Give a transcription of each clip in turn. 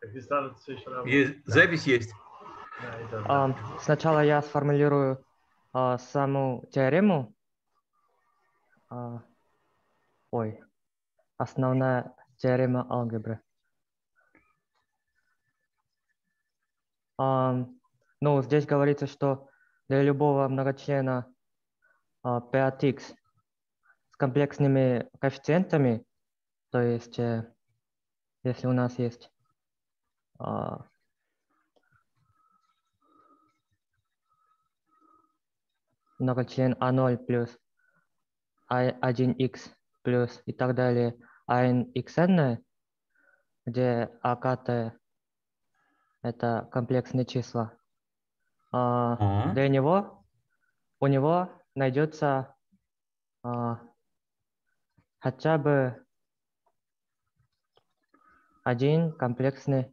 Запись есть. Сначала я сформулирую саму теорему. Основная теорема алгебры. Ну, здесь говорится, что для любого многочлена P(x) с комплексными коэффициентами, то есть если у нас есть многочлен А0 плюс А1х плюс и так далее, ANXN, где АКТ это комплексные числа, для него, у него найдется хотя бы один комплексный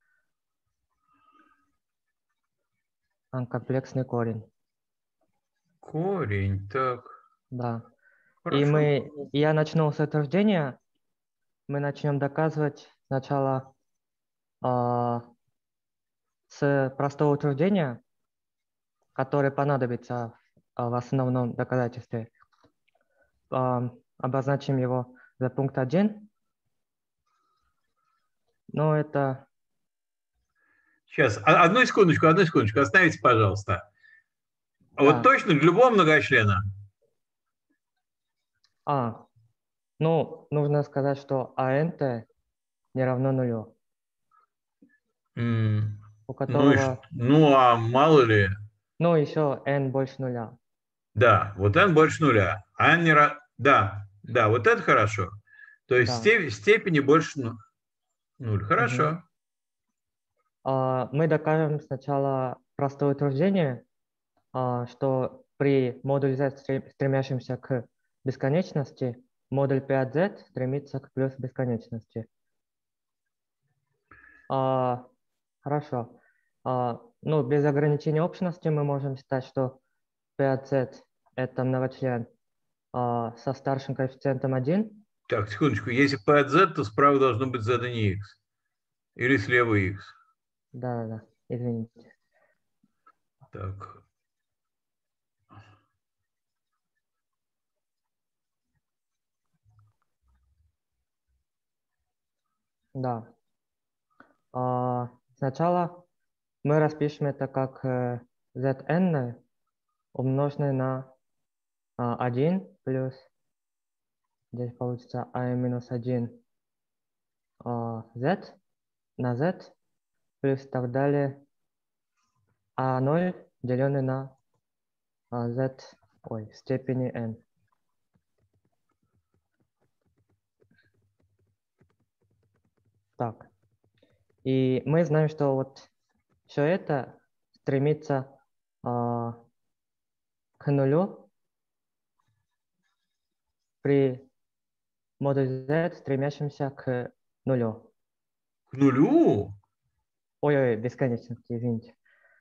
корень. Корень, так. Да. Хорошо. Я начну с утверждения. Мы начнем доказывать сначала с простого утверждения, которое понадобится в основном доказательстве. Обозначим его за пункт 1. Но это... Сейчас, одну секундочку, остановите, пожалуйста. Да. Вот точно для любого многочлена? Ну, нужно сказать, что АНТ не равно нулю. У которого... Ну, а мало ли... Ну, еще n больше нуля. Да, вот n больше нуля. А n не... Да, вот это хорошо. То есть степени больше нуля. Хорошо. Мы докажем сначала простое утверждение, что при модуле z, стремящемся к бесконечности, модуль P от z стремится к плюс бесконечности. Хорошо. Ну, без ограничения общности мы можем считать, что P от z это многочлен со старшим коэффициентом 1. Так, секундочку. Если P от z, то справа должно быть z, а не x. Или слева x. Да, извините. Так. Да. Сначала мы распишем это как zn умноженное на 1 плюс, здесь получится a-1 z на z плюс и так далее a0 деленное на z в степени n. Так. И мы знаем, что вот все это стремится к нулю при модуле z, стремящемся к нулю. К нулю? Ой, бесконечности, извините.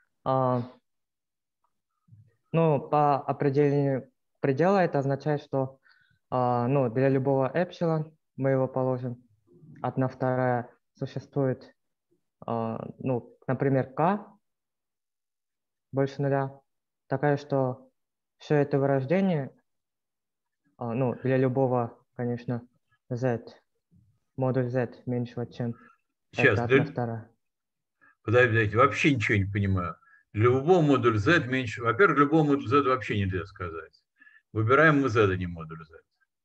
Ну, по определению предела это означает, что ну, для любого эпсилон мы его положим 1/2 существует, ну, например, k больше нуля, такая, что все это вырождение, ну, для любого, конечно, z, модуль z меньшего, чем это 1/2. Подождите, вообще ничего не понимаю. Для любого модуля z меньше... Во-первых, для любого модуля z вообще нельзя сказать. Выбираем мы z, а не модуль z.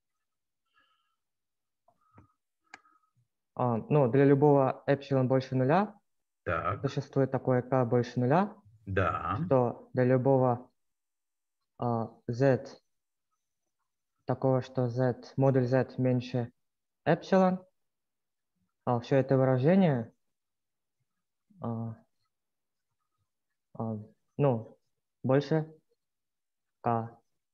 Ну, для любого эпсилон больше нуля существует такое k больше нуля, что для любого z, такого, что z, модуль z меньше эпсилон, все это выражение, ну, больше k.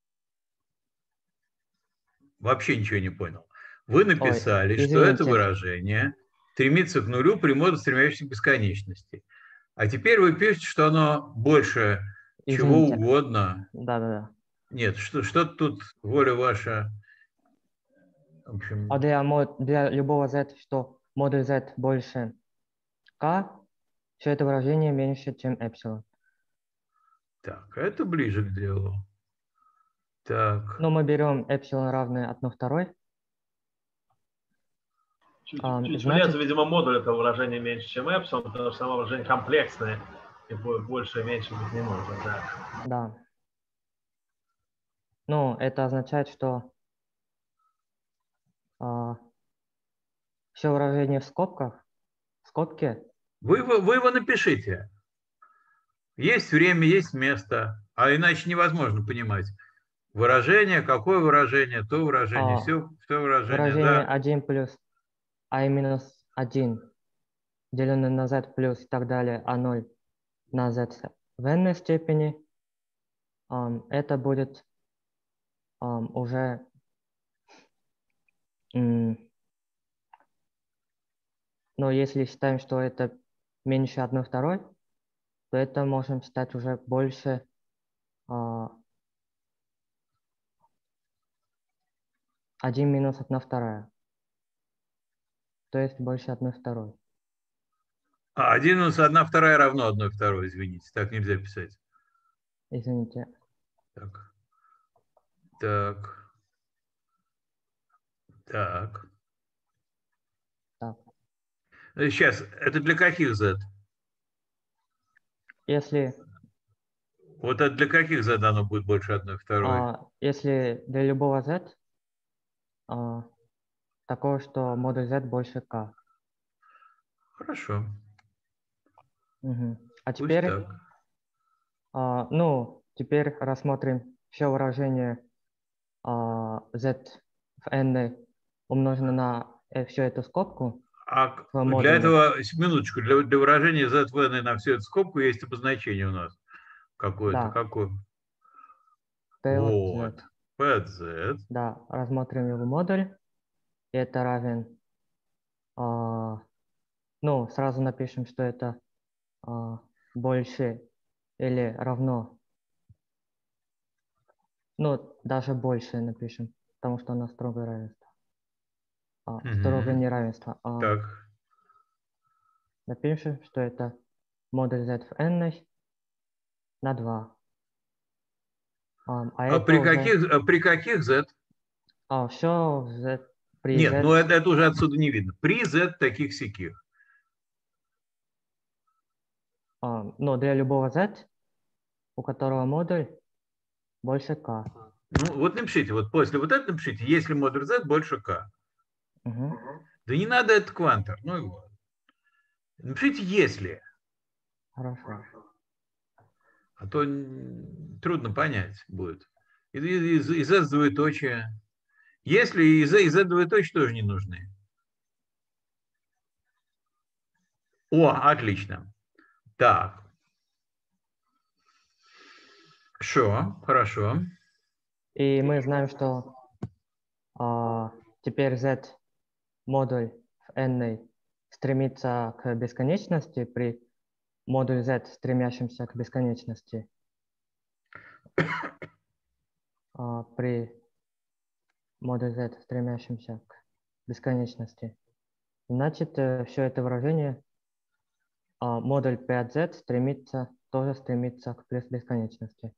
Вообще ничего не понял. Вы написали, что это выражение стремится к нулю при модуле, стремящемся к бесконечности. А теперь вы пишете, что оно больше чего угодно. Да. Нет, что тут воля ваша? В общем... для любого z, что модуль z больше k, все это выражение меньше, чем эпсилон. Так, это ближе к делу. Так. Но мы берем эпсилон равное 1/2. Чуть влез, видимо, модуль этого выражения меньше, чем эпсилон, потому что само выражение комплексное, и больше и меньше быть не может. Да. Да. Ну, это означает, что все выражение в скобках, в скобке. Вы его напишите. Есть время, есть место, а иначе невозможно понимать. Выражение, какое выражение, то выражение, все выражение. Выражение Да. 1 плюс i минус 1, деленное на z плюс и так далее, а0 на z в n степени, это будет уже но если считаем, что это меньше 1/2, то это можем считать уже больше 1 минус 1/2. То есть больше 1/2. 1 минус 1/2 равно 1/2, извините. Так нельзя писать. Извините. Так. Так. Так. Так. Сейчас, это для каких z? Если... Вот это для каких z оно будет больше 1/2? Если для любого z, такого, что модуль z больше k. Хорошо. Угу. А Пусть теперь, так. теперь рассмотрим все выражение z в n умножено на всю эту скобку. Для этого, минуточку, для выражения z в n на всю эту скобку есть обозначение у нас. Какое-то, да. какое? Вот. PZ. Да, рассмотрим его модуль. И это равен... сразу напишем, что это больше или равно. Даже больше напишем, потому что у нас строгое равенство. Строгое неравенство. Так. Напишем, что это модуль z в n на 2. При каких z? Все z при Нет, z... ну это уже отсюда не видно. При z таких-сяких. Для любого z, у которого модуль больше k. Ну, вот напишите, вот после вот этого напишите, если модуль z больше k. Угу. Да не надо это квантор. Ну его. Напишите если. Хорошо. А то трудно понять будет. Из z двоеточия. Если из z двоеточия тоже не нужны. Отлично. Так. Хорошо. И мы знаем, что теперь z модуль в n стремится к бесконечности при модуль z, стремящемся к бесконечности. При модуль z, стремящемся к бесконечности. Значит, все это выражение модуль p от z тоже стремится к бесконечности.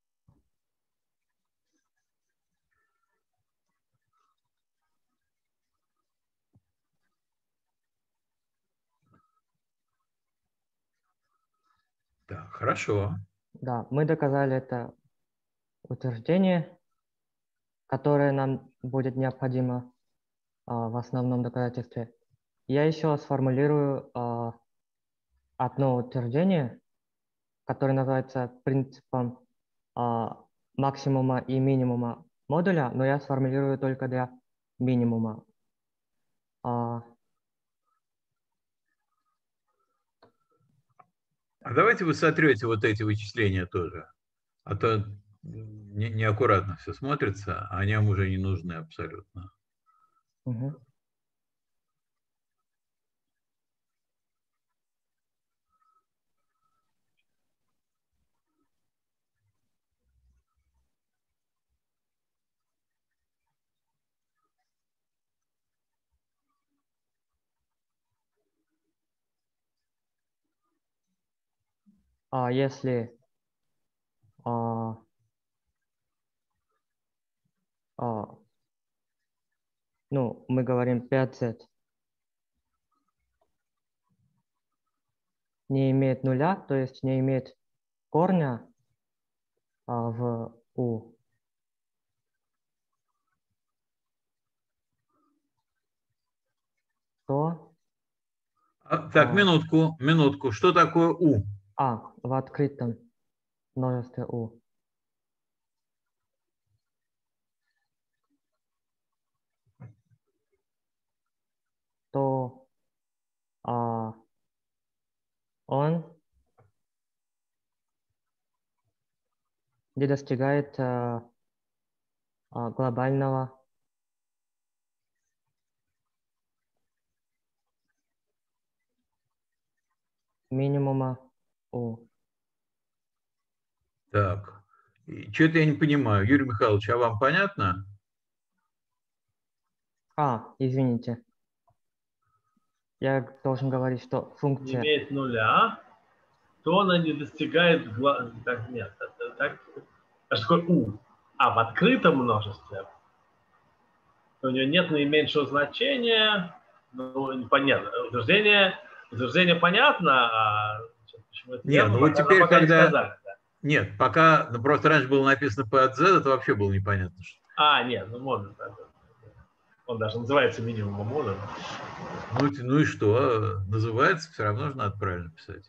Да, хорошо. Да, мы доказали это утверждение, которое нам будет необходимо в основном доказательстве. Я еще сформулирую одно утверждение, которое называется принципом максимума и минимума модуля, но я сформулирую только для минимума. Давайте вы сотрете вот эти вычисления тоже. А то неаккуратно все смотрится, а они вам уже не нужны абсолютно. Угу. если ну, мы говорим 5z не имеет нуля, то есть не имеет корня в u, то... Так, минутку. Что такое u? В открытом множестве u. То он не достигает глобального минимума u. Так, что-то я не понимаю. Юрий Михайлович, а вам понятно? Извините. Я должен говорить, что функция... Не имеет нуля, то она не достигает... Так, нет, так... А что такое u? В открытом множестве у нее нет наименьшего значения. Ну, понятно. Утверждение понятно, почему это нет? Ну вот теперь, пока когда... не сказали, да. Нет, пока... Ну, просто раньше было написано P от Z, это вообще было непонятно. Нет, ну можно. Он даже называется минимумом модуля. Ну и что? Называется, все равно же надо правильно писать.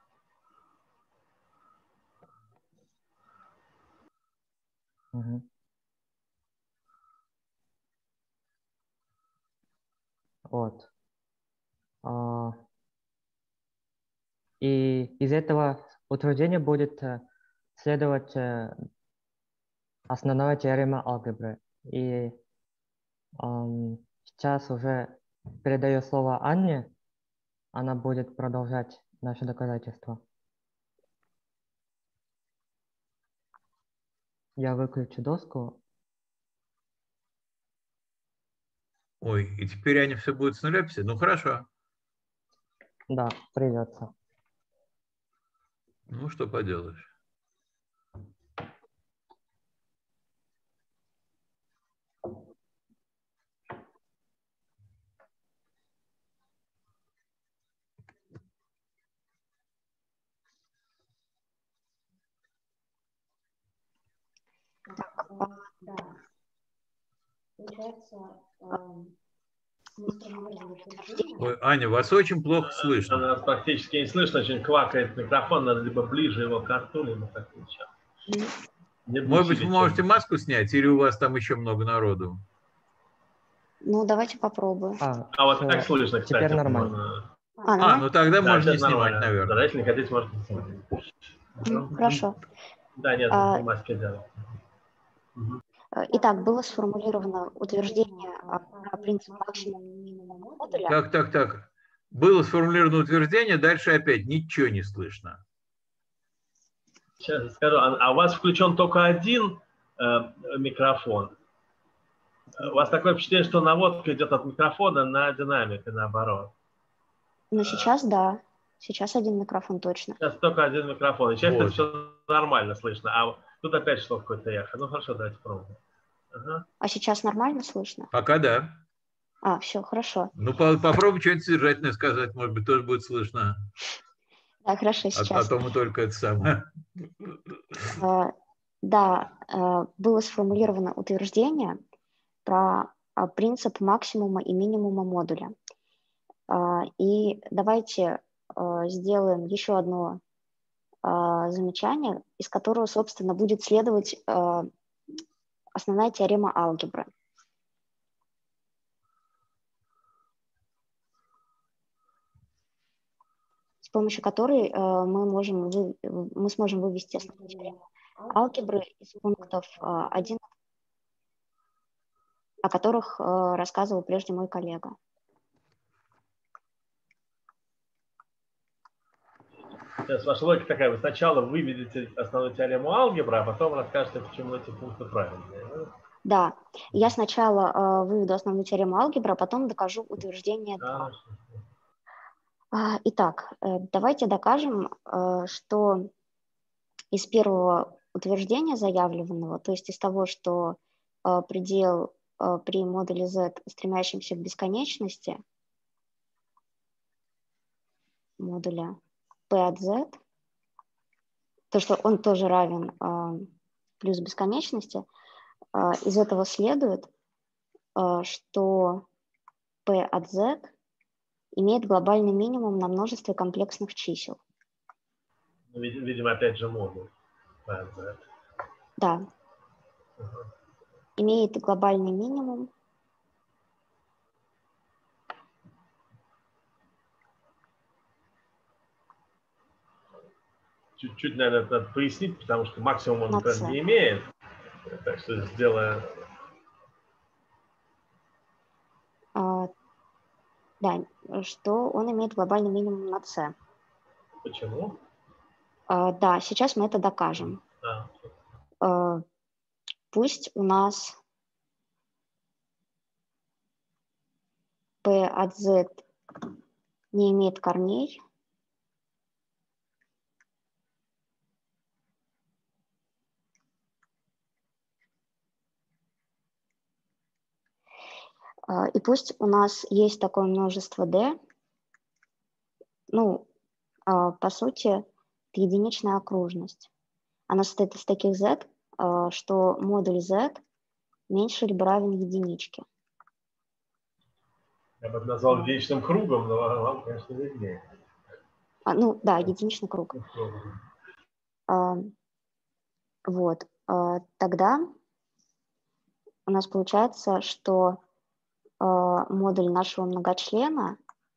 Угу. Вот. И из этого утверждения будет следовать основная теорема алгебры. И сейчас уже передаю слово Анне. Она будет продолжать наше доказательство. Я выключу доску. Ой, и теперь они все будут с нуля писать? Ну, хорошо. Да, придется. Ну, что поделаешь. Да. Получается, Ой, Аня, вас очень плохо слышно. Нас практически не слышно, очень квакает микрофон, надо либо ближе его к рту, либо так ничего. Может быть, вы можете маску снять, или у вас там еще много народу? Ну, давайте попробуем. Вот так слышно, кстати. Теперь нормально. Ну тогда можно не снимать, наверное. Да, если не хотите, можете не снимать. Хорошо. Да, нет, маски делать. Итак, было сформулировано утверждение про принцип максимума и минимума модуля. Так. Было сформулировано утверждение, дальше опять ничего не слышно. Сейчас я скажу. У вас включен только один микрофон? У вас такое впечатление, что наводка идет от микрофона на динамик и наоборот? Ну, сейчас да. Сейчас один микрофон точно. Сейчас только один микрофон. И сейчас это все нормально слышно. А тут опять шло какое-то эхо. Ну хорошо, давайте пробуем. А сейчас нормально слышно? Пока да. Все, хорошо. Ну, попробуй что-нибудь содержательное сказать, может быть, тоже будет слышно. Да, хорошо, сейчас. А то мы только это самое. Да, было сформулировано утверждение про принцип максимума и минимума модуля. И давайте сделаем еще одно замечание, из которого, собственно, будет следовать основная теорема алгебры. С помощью которой мы сможем вывести основную теорему алгебры из пунктов 1, о которых рассказывал прежде мой коллега. Сейчас ваша логика такая, вы сначала выведете основную теорему алгебры, а потом расскажете, почему эти пункты правильные. Да, я сначала выведу основную теорему алгебры, а потом докажу утверждение 2. Итак, давайте докажем, что из первого утверждения заявленного, то есть из того, что предел при модуле z, стремящемся к бесконечности, модуля p от z, то, что он тоже равен плюс бесконечности, из этого следует, что p от z имеет глобальный минимум на множестве комплексных чисел. Видимо, опять же модуль p от z. Да. Имеет глобальный минимум Чуть-чуть, наверное, надо пояснить, потому что максимум он, например, не имеет. Так что сделаем... Да, что он имеет глобальный минимум на c. Почему? Да, сейчас мы это докажем. Пусть у нас p от z не имеет корней. И пусть у нас есть такое множество d, ну, по сути, это единичная окружность. Она состоит из таких z, что модуль z меньше либо равен единичке. Я бы назвал единичным кругом, но вам, конечно, виднее. Ну, да, единичный круг. Вот. Тогда у нас получается, что модуль нашего многочлена,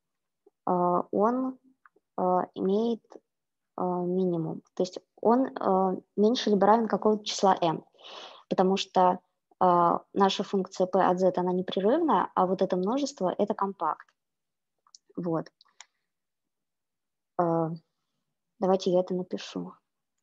он имеет минимум. То есть он меньше либо равен какого-то числа m, потому что наша функция p от z, она непрерывная, а вот это множество – это компакт. Вот. Давайте я это напишу.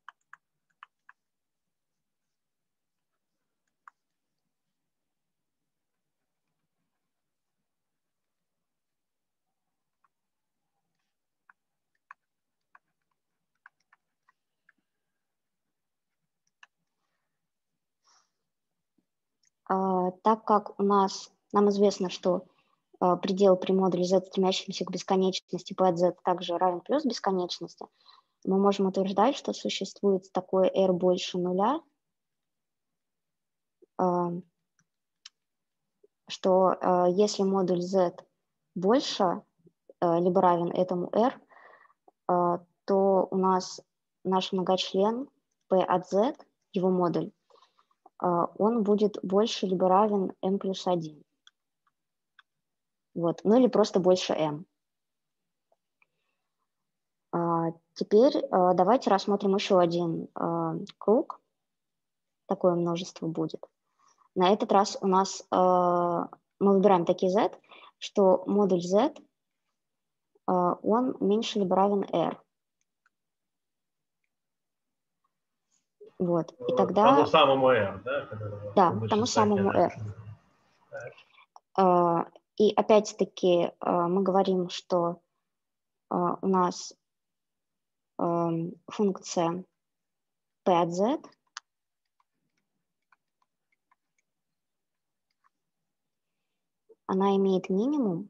Так как нам известно, что предел при модуле z, стремящемся к бесконечности p от z, также равен плюс бесконечности, мы можем утверждать, что существует такое r больше нуля, что если модуль z больше либо равен этому r, то у нас наш многочлен p от z, его модуль, он будет больше либо равен m плюс 1. Вот. Ну или просто больше m. Теперь давайте рассмотрим еще один круг. Такое множество будет. На этот раз у нас мы выбираем такие z, что модуль z, он меньше либо равен r. Вот. И тогда... Тому самому r, да? Да, тому самому r. И опять-таки мы говорим, что у нас функция p от z она имеет минимум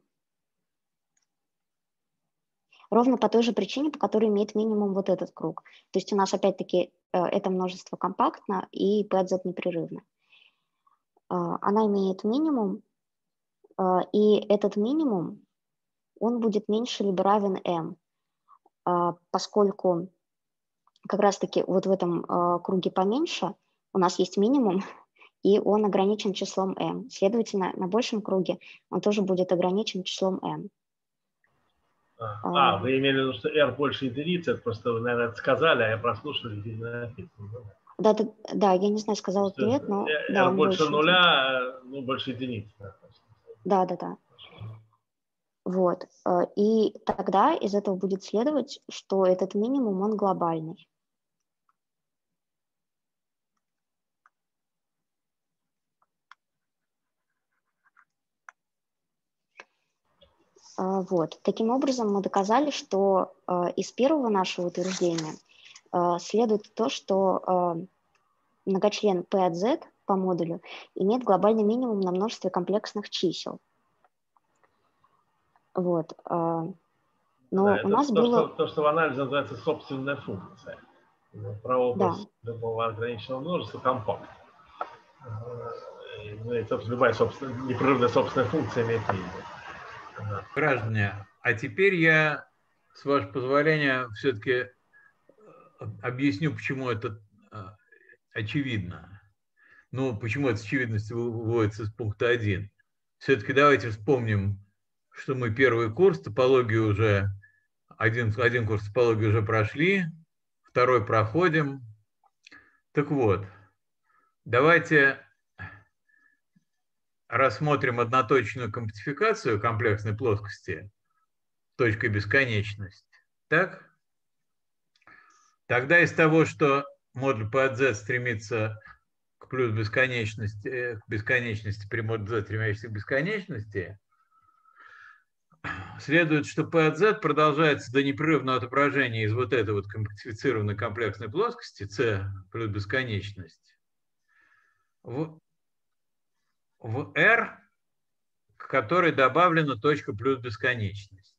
ровно по той же причине, по которой имеет минимум вот этот круг. То есть у нас опять-таки это множество компактно и p от z непрерывно. Она имеет минимум, и этот минимум, он будет меньше либо равен m, поскольку как раз-таки вот в этом круге поменьше у нас есть минимум, и он ограничен числом m. Следовательно, на большем круге он тоже будет ограничен числом m. Вы имели в виду, что r больше единицы, это просто вы, наверное, это сказали, а я прослушал, и не написано. Да, я не знаю, сказала это или нет, но да, r больше нуля, ну, больше единицы. Да. Вот. И тогда из этого будет следовать, что этот минимум, он глобальный. Вот. Таким образом, мы доказали, что из первого нашего утверждения следует то, что многочлен P от Z по модулю имеет глобальный минимум на множестве комплексных чисел. Вот. Но да, у нас было... То, что в анализе называется собственная функция. Про образ любого ограниченного множества компакт. Любая непрерывная собственная функция имеет минимум. Граждане, а теперь я, с вашего позволения, все-таки объясню, почему это очевидно. Ну, почему эта очевидность выводится из пункта 1. Все-таки давайте вспомним, что мы первый курс топологии уже, один курс топологии уже прошли, второй проходим. Так вот, давайте рассмотрим одноточную компактификацию комплексной плоскости точкой бесконечность. Так? Тогда из того, что модуль P от Z стремится к плюс бесконечности, к бесконечности при модуле Z, стремящейся к бесконечности, следует, что P от Z продолжается до непрерывного отображения из вот этой вот компактифицированной комплексной плоскости C плюс бесконечность в R, к которой добавлена точка плюс бесконечность.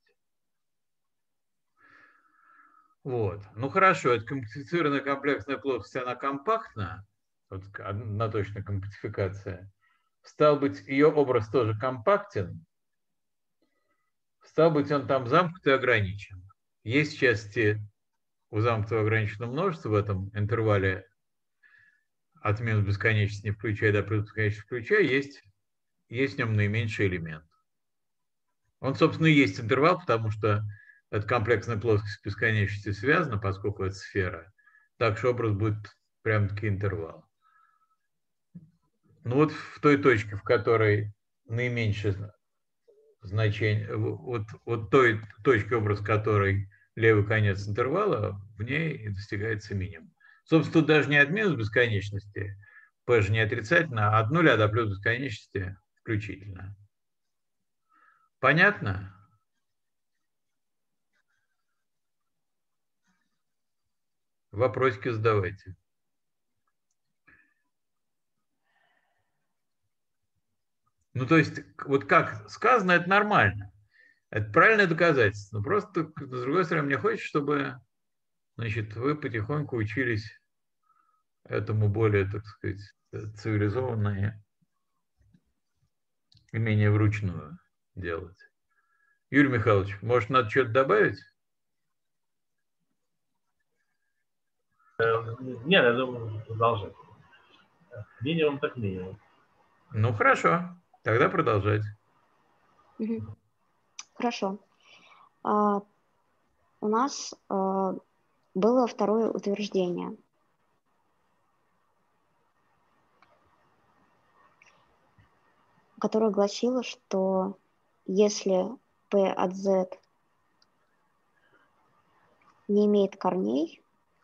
Вот. Ну хорошо, эта компактифицированная комплексная плоскость, она компактна, вот одноточная компактификация. Стал быть, ее образ тоже компактен. Стал быть, он там замкнут и ограничен. Есть части у замкнутого ограниченного множества в этом интервале от минус бесконечности не включая до плюс бесконечности включая, есть в нем наименьший элемент. Он, собственно, и есть интервал, потому что эта комплексная плоскость с бесконечностью связана, поскольку это сфера. Так что образ будет прям-таки интервал. Ну вот в той точке, в которой наименьшее значение, вот той точке, образ которой левый конец интервала, в ней и достигается минимум. Собственно, тут даже не от минус бесконечности, p же не отрицательно, а от нуля до плюс бесконечности включительно. Понятно? Вопросики задавайте. Ну, то есть, вот как сказано, это нормально. Это правильное доказательство. Но просто, с другой стороны, мне хочется, чтобы, значит, вы потихоньку учились этому более, так сказать, цивилизованно и менее вручную делать. Юрий Михайлович, может, надо что-то добавить? Нет, я думаю, продолжать. Минимум так минимум. Ну, хорошо. Тогда продолжать. Хорошо. У нас было второе утверждение. Которое гласило, что если P от Z не имеет корней,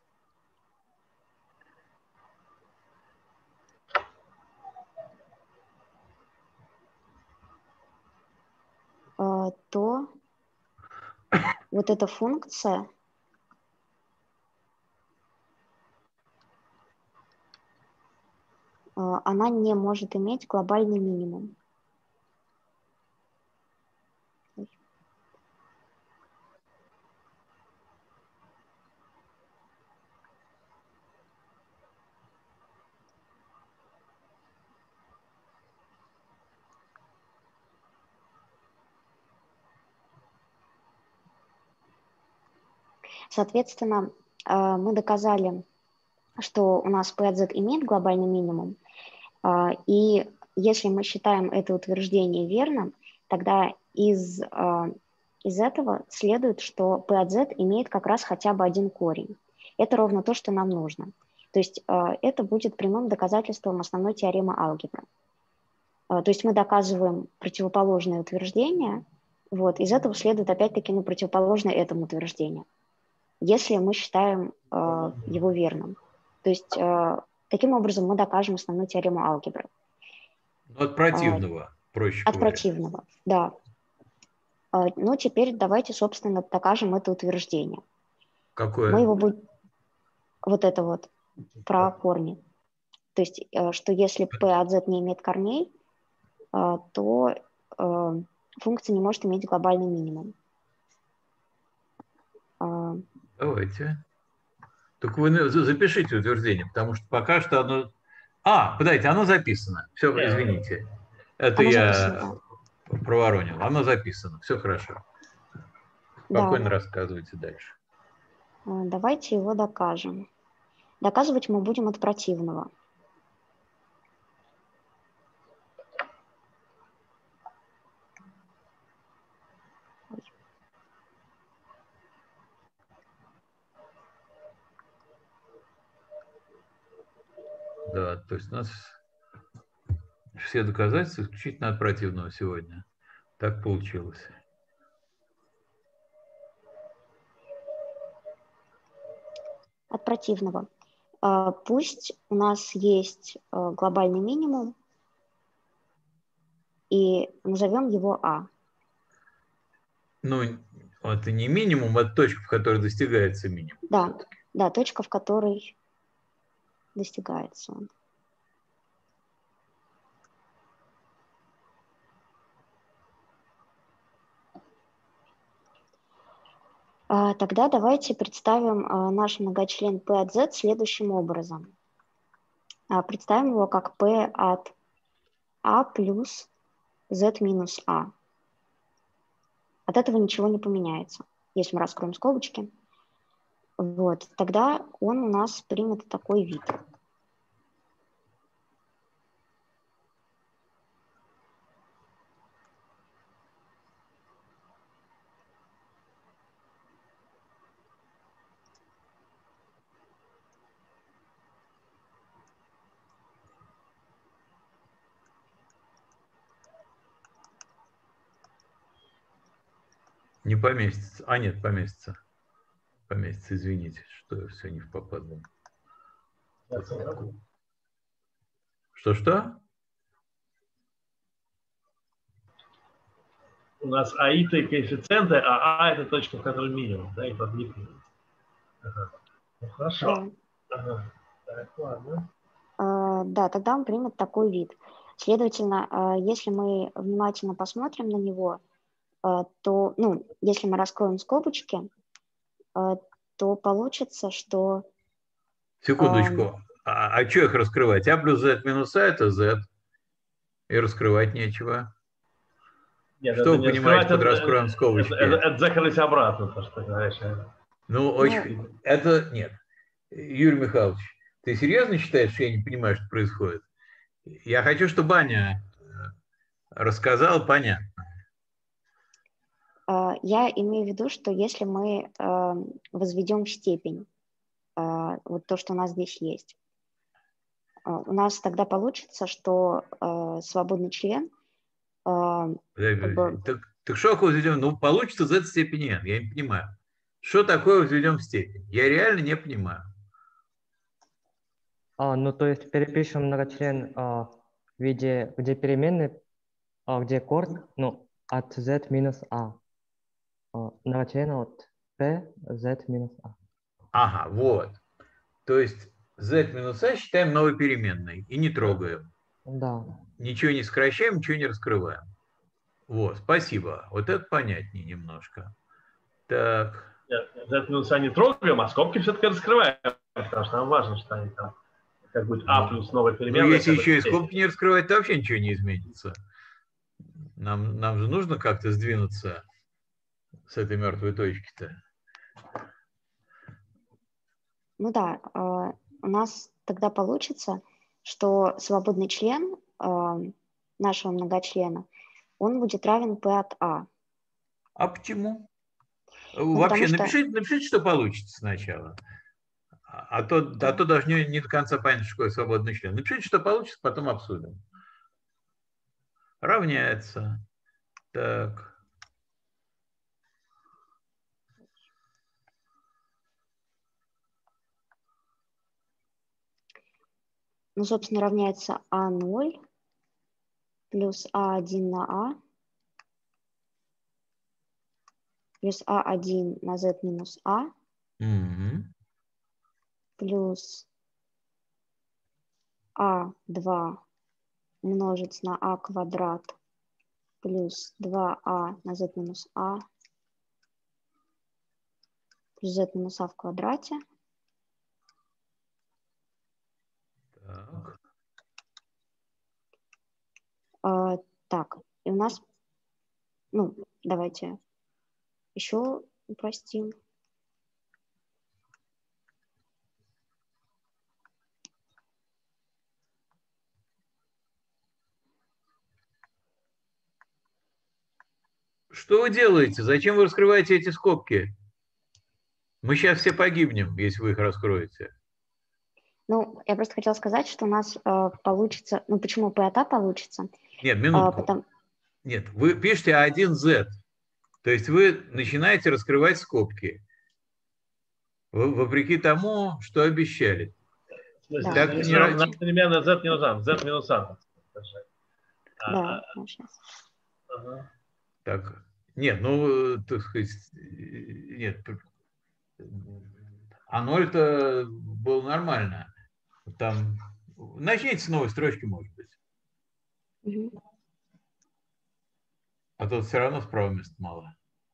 то вот эта функция она не может иметь глобальный минимум. Соответственно, мы доказали, что у нас P от Z имеет глобальный минимум, и если мы считаем это утверждение верным, тогда из этого следует, что P от Z имеет как раз хотя бы один корень. Это ровно то, что нам нужно. То есть это будет прямым доказательством основной теоремы алгебры. То есть мы доказываем противоположное утверждение, вот, из этого следует опять-таки противоположное этому утверждению, если мы считаем его верным. То есть таким образом мы докажем основную теорему алгебры. От противного, проще говоря. От противного, да. Ну, теперь давайте, собственно, докажем это утверждение. Какое? Мы его будем... Вот это вот, про корни. То есть, что если p от z не имеет корней, то функция не может иметь глобальный минимум. Давайте. Только вы запишите утверждение, потому что пока что оно... подождите, оно записано. Все, извините. Это оно я записано, да. Проворонил. Оно записано. Все хорошо. Спокойно рассказывайте дальше. Давайте его докажем. Доказывать мы будем от противного. Да, то есть у нас все доказательства исключительно от противного сегодня. Так получилось. От противного. Пусть у нас есть глобальный минимум, и назовем его А. Ну, это не минимум, это точка, в которой достигается минимум. Да, точка, в которой достигается он. Тогда давайте представим наш многочлен p от z следующим образом. Представим его как p от a плюс z минус a. От этого ничего не поменяется, если мы раскроем скобочки. Вот, тогда он у нас примет такой вид. Не поместится. Нет, поместится. Поместится, извините, что все не в попад. Что-что? У нас АИ-то и коэффициенты, а это точка, в которой минимум, да, и под минимум. Ага. Ну, хорошо. Ага. Так, ладно. Да, тогда он примет такой вид. Следовательно, если мы внимательно посмотрим на него, то, если мы раскроем скобочки, то получится, что... Секундочку. Что их раскрывать? А плюс z минус а – это z. И раскрывать нечего. Нет, что вы понимаете под раскроем скобочки? Это закрыть обратно, то, что ты говоришь. Это нет. Юрий Михайлович, ты серьезно считаешь, что я не понимаю, что происходит? Я хочу, чтобы Аня рассказала понятно. Я имею в виду, что если мы возведем в степень вот то, что у нас здесь есть, у нас тогда получится, что свободный член... Так что возведем? Получится z в степени n. Я не понимаю. Что такое возведем в степень? Я реально не понимаю. То есть перепишем многочлен в виде, где переменные, где корень, от z минус a. Многочлен от p z минус a. Ага, вот. То есть z минус a считаем новой переменной и не трогаем. Да. Ничего не сокращаем, ничего не раскрываем. Вот, спасибо. Вот это понятнее немножко. Так. Z минус a не трогаем, а скобки все-таки раскрываем, потому что нам важно, что они там как будет a плюс новая переменная. Если еще и скобки не раскрывать, то вообще ничего не изменится. Нам же нужно как-то сдвинуться с этой мертвой точки-то. У нас тогда получится, что свободный член нашего многочлена, он будет равен p от a. А почему? Вообще, напишите, что получится сначала. А то даже не до конца понятно, что такое свободный член. Напишите, что получится, потом обсудим. Равняется. Так. Собственно, равняется А0 плюс А1 на А плюс А1 на Z минус А плюс А2 умножить на А квадрат плюс 2А на Z минус А плюс Z минус А в квадрате. Так. Так, и у нас, ну, давайте еще упростим. Что вы делаете? Зачем вы раскрываете эти скобки? Мы сейчас все погибнем, если вы их раскроете. Ну, я просто хотела сказать, что у нас получится... Ну, почему P-A получится? Нет, минутку. Нет, вы пишете А1Z. То есть вы начинаете раскрывать скобки. Вопреки тому, что обещали. Да. Так, нам перемена Z минус А. Z минус А. Да, сейчас. Ага. Так, нет, ну, так сказать, нет. А0-то было нормально. Там, начните с новой строчки, может быть. Угу. А тут все равно справа места мало.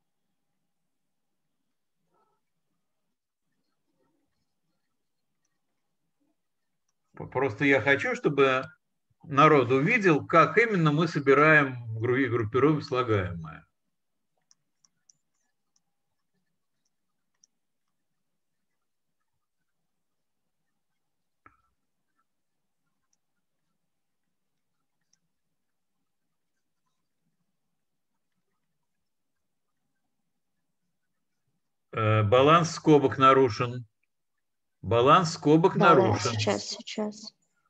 Просто я хочу, чтобы народ увидел, как именно мы собираем и группируем слагаемое. Баланс скобок нарушен. Баланс скобок нарушен. Да, сейчас.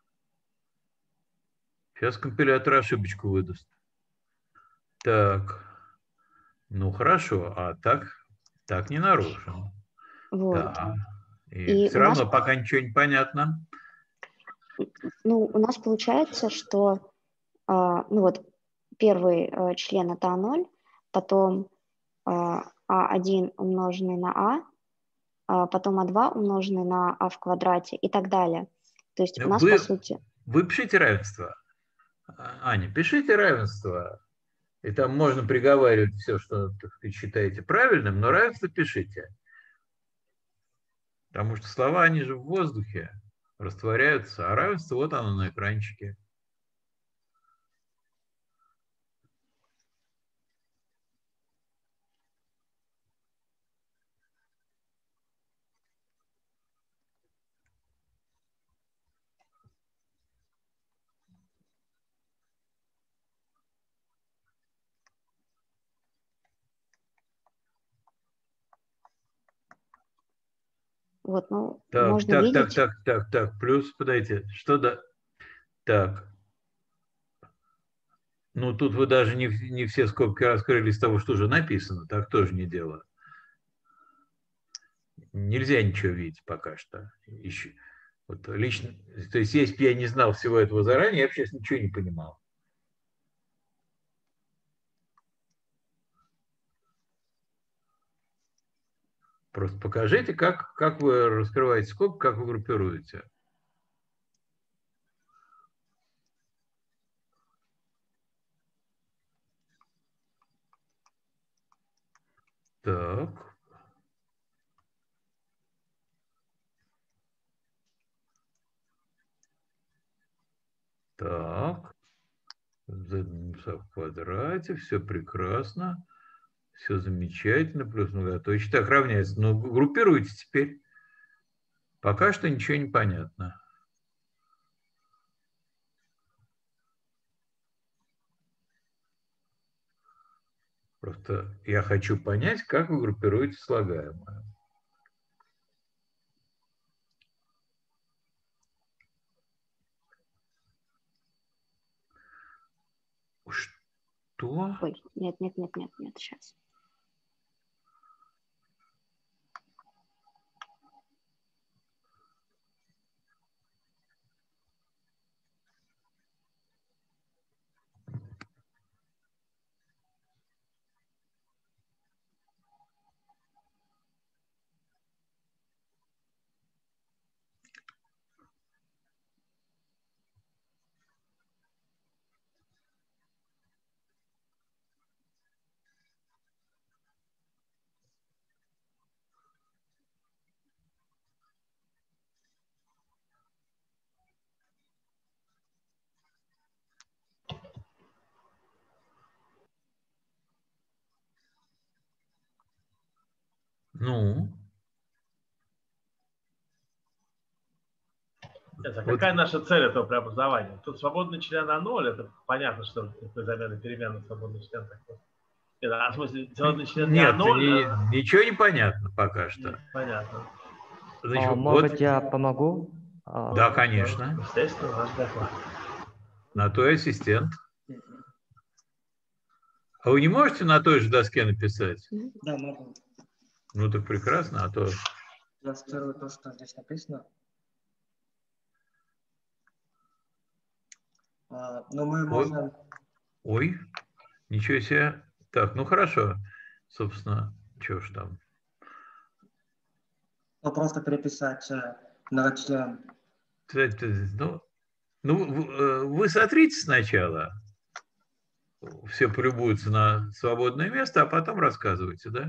Сейчас компилятор ошибочку выдаст. Так. Ну, хорошо. А так не нарушен. Вот. Да. И все равно пока ничего не понятно. Ну, у нас получается, что ну вот первый член это А0, потом А1 умноженный на потом А2 умноженный на А в квадрате и так далее. То есть у нас, по сути... Вы пишите равенство. Аня, пишите равенство. И там можно приговаривать все, что вы считаете правильным, но равенство пишите. Потому что слова, они же в воздухе растворяются, а равенство вот оно на экранчике. Вот, ну, можно видеть... Так, плюс, подайте, что да? Так. Ну, тут вы даже не все скобки раскрыли из того, что уже написано, так тоже не дело. Нельзя ничего видеть пока что. Еще. Вот лично, то есть, если бы я не знал всего этого заранее, я бы сейчас ничего не понимал. Просто покажите, как вы раскрываете скобки, как вы группируете. Так. Так. Z в квадрате, все прекрасно, все замечательно, плюс многоточие. Так, равняется. Ну, группируйте теперь. Пока что ничего не понятно. Просто я хочу понять, как вы группируете слагаемое. Что? Ой, нет, сейчас. Ну? Какая наша цель этого преобразования? Тут свободный член А0, это понятно, что такой замены перемены свободный член такой. А в смысле, свободный член не Нет, А0? ничего не понятно пока что. Понятно. Значит, может быть, я помогу? Да, конечно. Естественно, ваш доклад. На то и ассистент. А вы не можете на той же доске написать? Да, могу. Ну так прекрасно, а то... Я цитирую то, что здесь написано. Но мы можем... Ой, ничего себе. Так, ну хорошо. Собственно, что ж там. Ну, просто переписать многочлен. Ну, вы сотрите сначала. Все полюбуются на свободное место, а потом рассказывайте, да?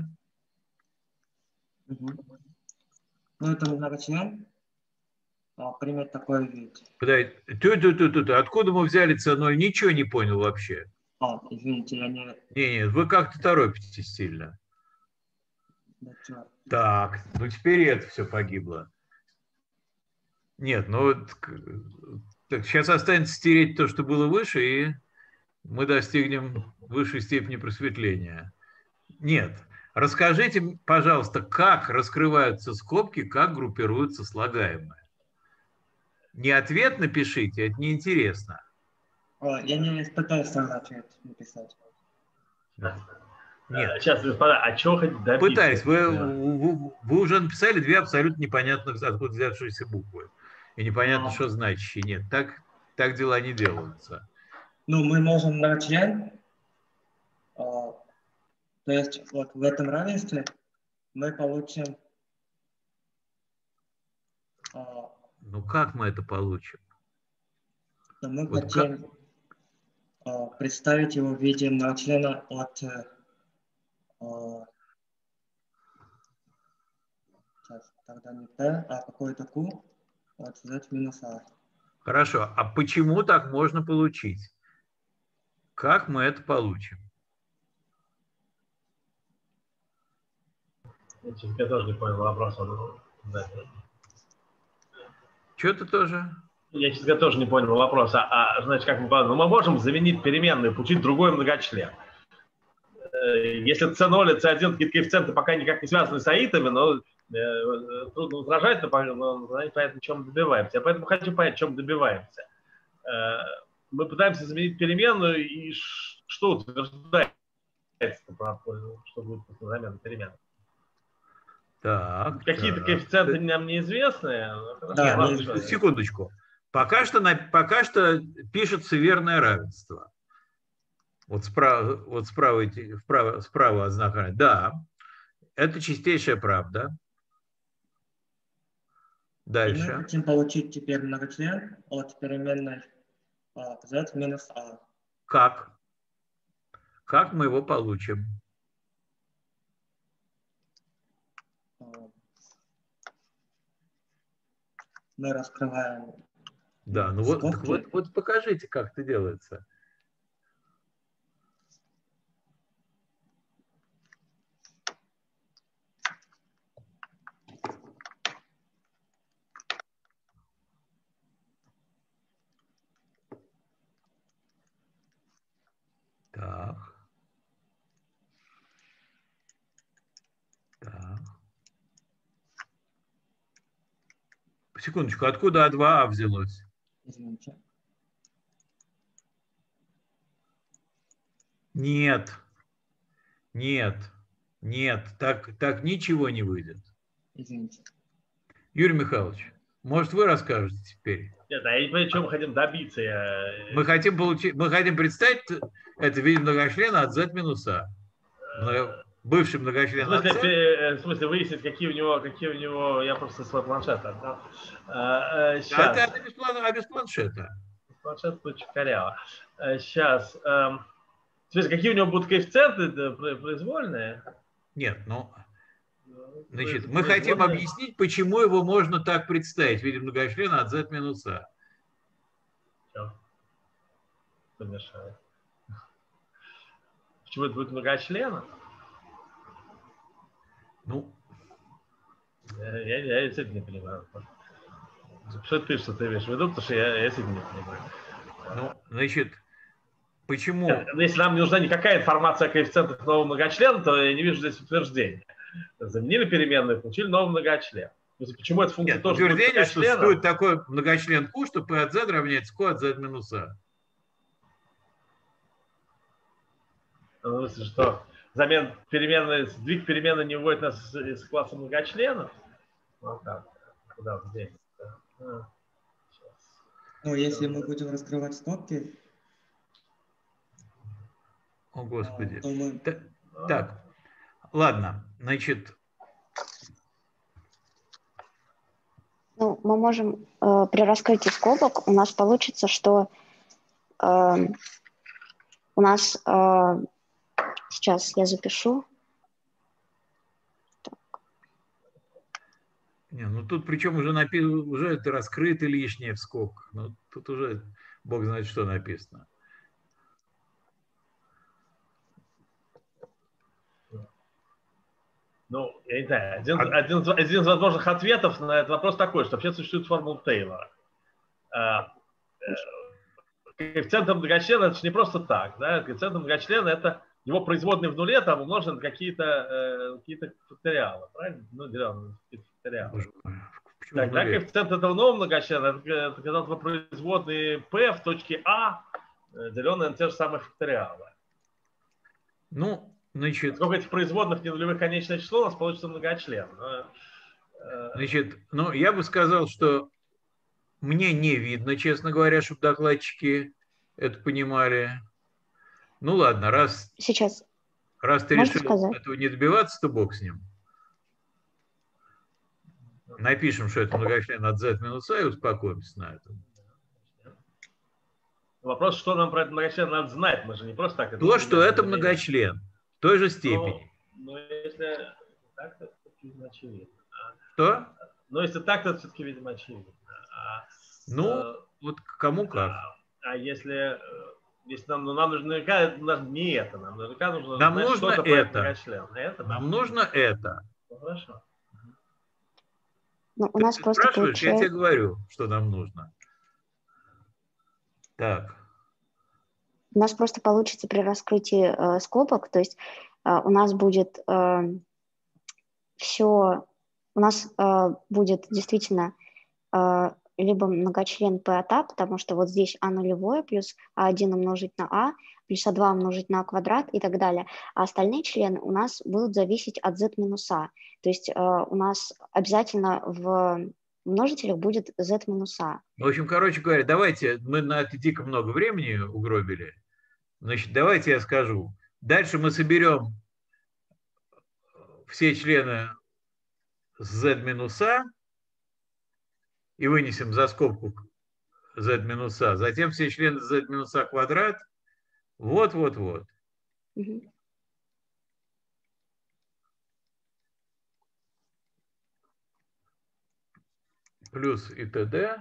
Угу. Ну, это многочлен. Примет такой вид. Откуда мы взяли C0? Ничего не понял вообще. Извините, я не... Не, вы как-то торопитесь сильно. Да, так, ну теперь это все погибло. Нет, ну вот так, сейчас останется стереть то, что было выше, и мы достигнем высшей степени просветления. Нет. Расскажите, пожалуйста, как раскрываются скобки, как группируются слагаемые. Не ответ напишите, это неинтересно. Я не пытаюсь сам ответ написать. Нет. Сейчас, господа, а чего хотите добиться? Пытаюсь. Вы уже написали две абсолютно непонятных, откуда взявшиеся буквы. И непонятно, что значащие. Нет, так дела не делаются. Ну, мы можем многочлен. То есть вот в этом равенстве мы получим... Ну, как мы это получим? Мы хотим представить его в виде многочлена от... Сейчас, тогда не P, а какой-то Q от Z минус A. Хорошо, а почему так можно получить? Как мы это получим? Я тоже не понял вопроса. Что ты тоже? Я, честно говоря, тоже не понял вопроса. Значит, как мы можем заменить переменную, получить другой многочлен. Если C0 и C1 какие-то коэффициенты пока никак не связаны с аитами, но трудно возражать, но понятно, чем мы добиваемся. Я поэтому хочу понять, чем мы добиваемся. Мы пытаемся заменить переменную, и что утверждается, что будет после замены переменной? Так. Какие-то коэффициенты нам неизвестны. Да, секундочку. Пока что пишется верное равенство. Вот справа означает. Да, это чистейшая правда. Дальше. И мы хотим получить теперь многочлен от переменной z минус a. Как? Как мы его получим? Мы раскрываем. Да, ну вот покажите, как это делается. Так. Секундочку, откуда А2А взялось? Извините. Нет, так ничего не выйдет. Извините. Юрий Михайлович, может, вы расскажете теперь? Нет, я не понимаю, чего мы хотим добиться. Мы хотим представить это в виде многочлена от Z минус A. Бывший многочлен от Z. В смысле, выяснить, какие у него, я просто свой планшет отдал. Без планшета. Планшет очень коряво. Сейчас. В смысле, какие у него будут коэффициенты произвольные? Нет, значит, мы хотим объяснить, почему его можно так представить в виде многочлена от Z минус A. Что мешает? Почему это будет многочлена? Ну, Я действительно не понимаю. Что ты имеешь в виду, потому что я действительно не понимаю. Ну, значит, почему? Если нам не нужна никакая информация о коэффициентах нового многочлена, то я не вижу здесь утверждения. Заменили переменную, получили новый многочлен. Почему эта функция тоже будет утверждение, что многочленом? существует такой многочлен Q, что P от Z равняется Q от Z минус A. Ну, в смысле, что сдвиг переменной не вводит нас из класса многочленов? Вот так. Куда здесь? Ну, если мы будем раскрывать скобки... О, Господи. Так, ладно, значит... Ну, мы можем при раскрытии скобок у нас получится, что у нас... сейчас я запишу. Не, ну тут причем уже это раскрыто лишнее в скобках. Ну, тут уже бог знает, что написано. Ну, я не знаю, один из возможных ответов на этот вопрос такой, что вообще существует формула Тейлора. Коэффициент многочлена это же не просто так. Да? Коэффициент многочлена это его производные в нуле там умножены на какие-то факториалы. Правильно? Ну, деленные на какие-то факториалы. Тогда коэффициент этого нового многочлена это когда производные P в точке А, деленные на те же самые факториалы. Ну, значит... Сколько этих производных не нулевых конечное число, у нас получится многочлен. Значит, ну, я бы сказал, что мне не видно, честно говоря, чтобы докладчики это понимали. Ну ладно, раз ты решил этого не добиваться, то бог с ним. Напишем, что это многочлен от Z минус A и успокоимся на этом. Вопрос, что нам про этот многочлен надо знать, мы же не просто так... То, что это многочлен в той же степени. Ну, если так, то это, видимо, очевидно. Что? Но если так, то это все-таки, видимо, очевидно. Ну, вот кому как. Если нам нужно наверняка не это, нам наверняка нужно нам знать, нужно что это многочлен. Нам нужно это. Ну, хорошо. Ну, у нас ты просто спрашиваешь, я тебе говорю, что нам нужно. Так. У нас просто получится при раскрытии скобок, то есть у нас будет все, у нас будет действительно либо многочлен P от A, потому что вот здесь А нулевое плюс А1 умножить на А, плюс А2 умножить на А квадрат и так далее. А остальные члены у нас будут зависеть от Z минус А. То есть у нас обязательно в множителях будет Z минус А. В общем, короче говоря, давайте, мы на это дико много времени угробили. Значит, давайте я скажу. Дальше мы соберем все члены с Z минус А и вынесем за скобку Z минус А. Затем все члены Z минус А квадрат. Вот. Угу. Плюс и т.д.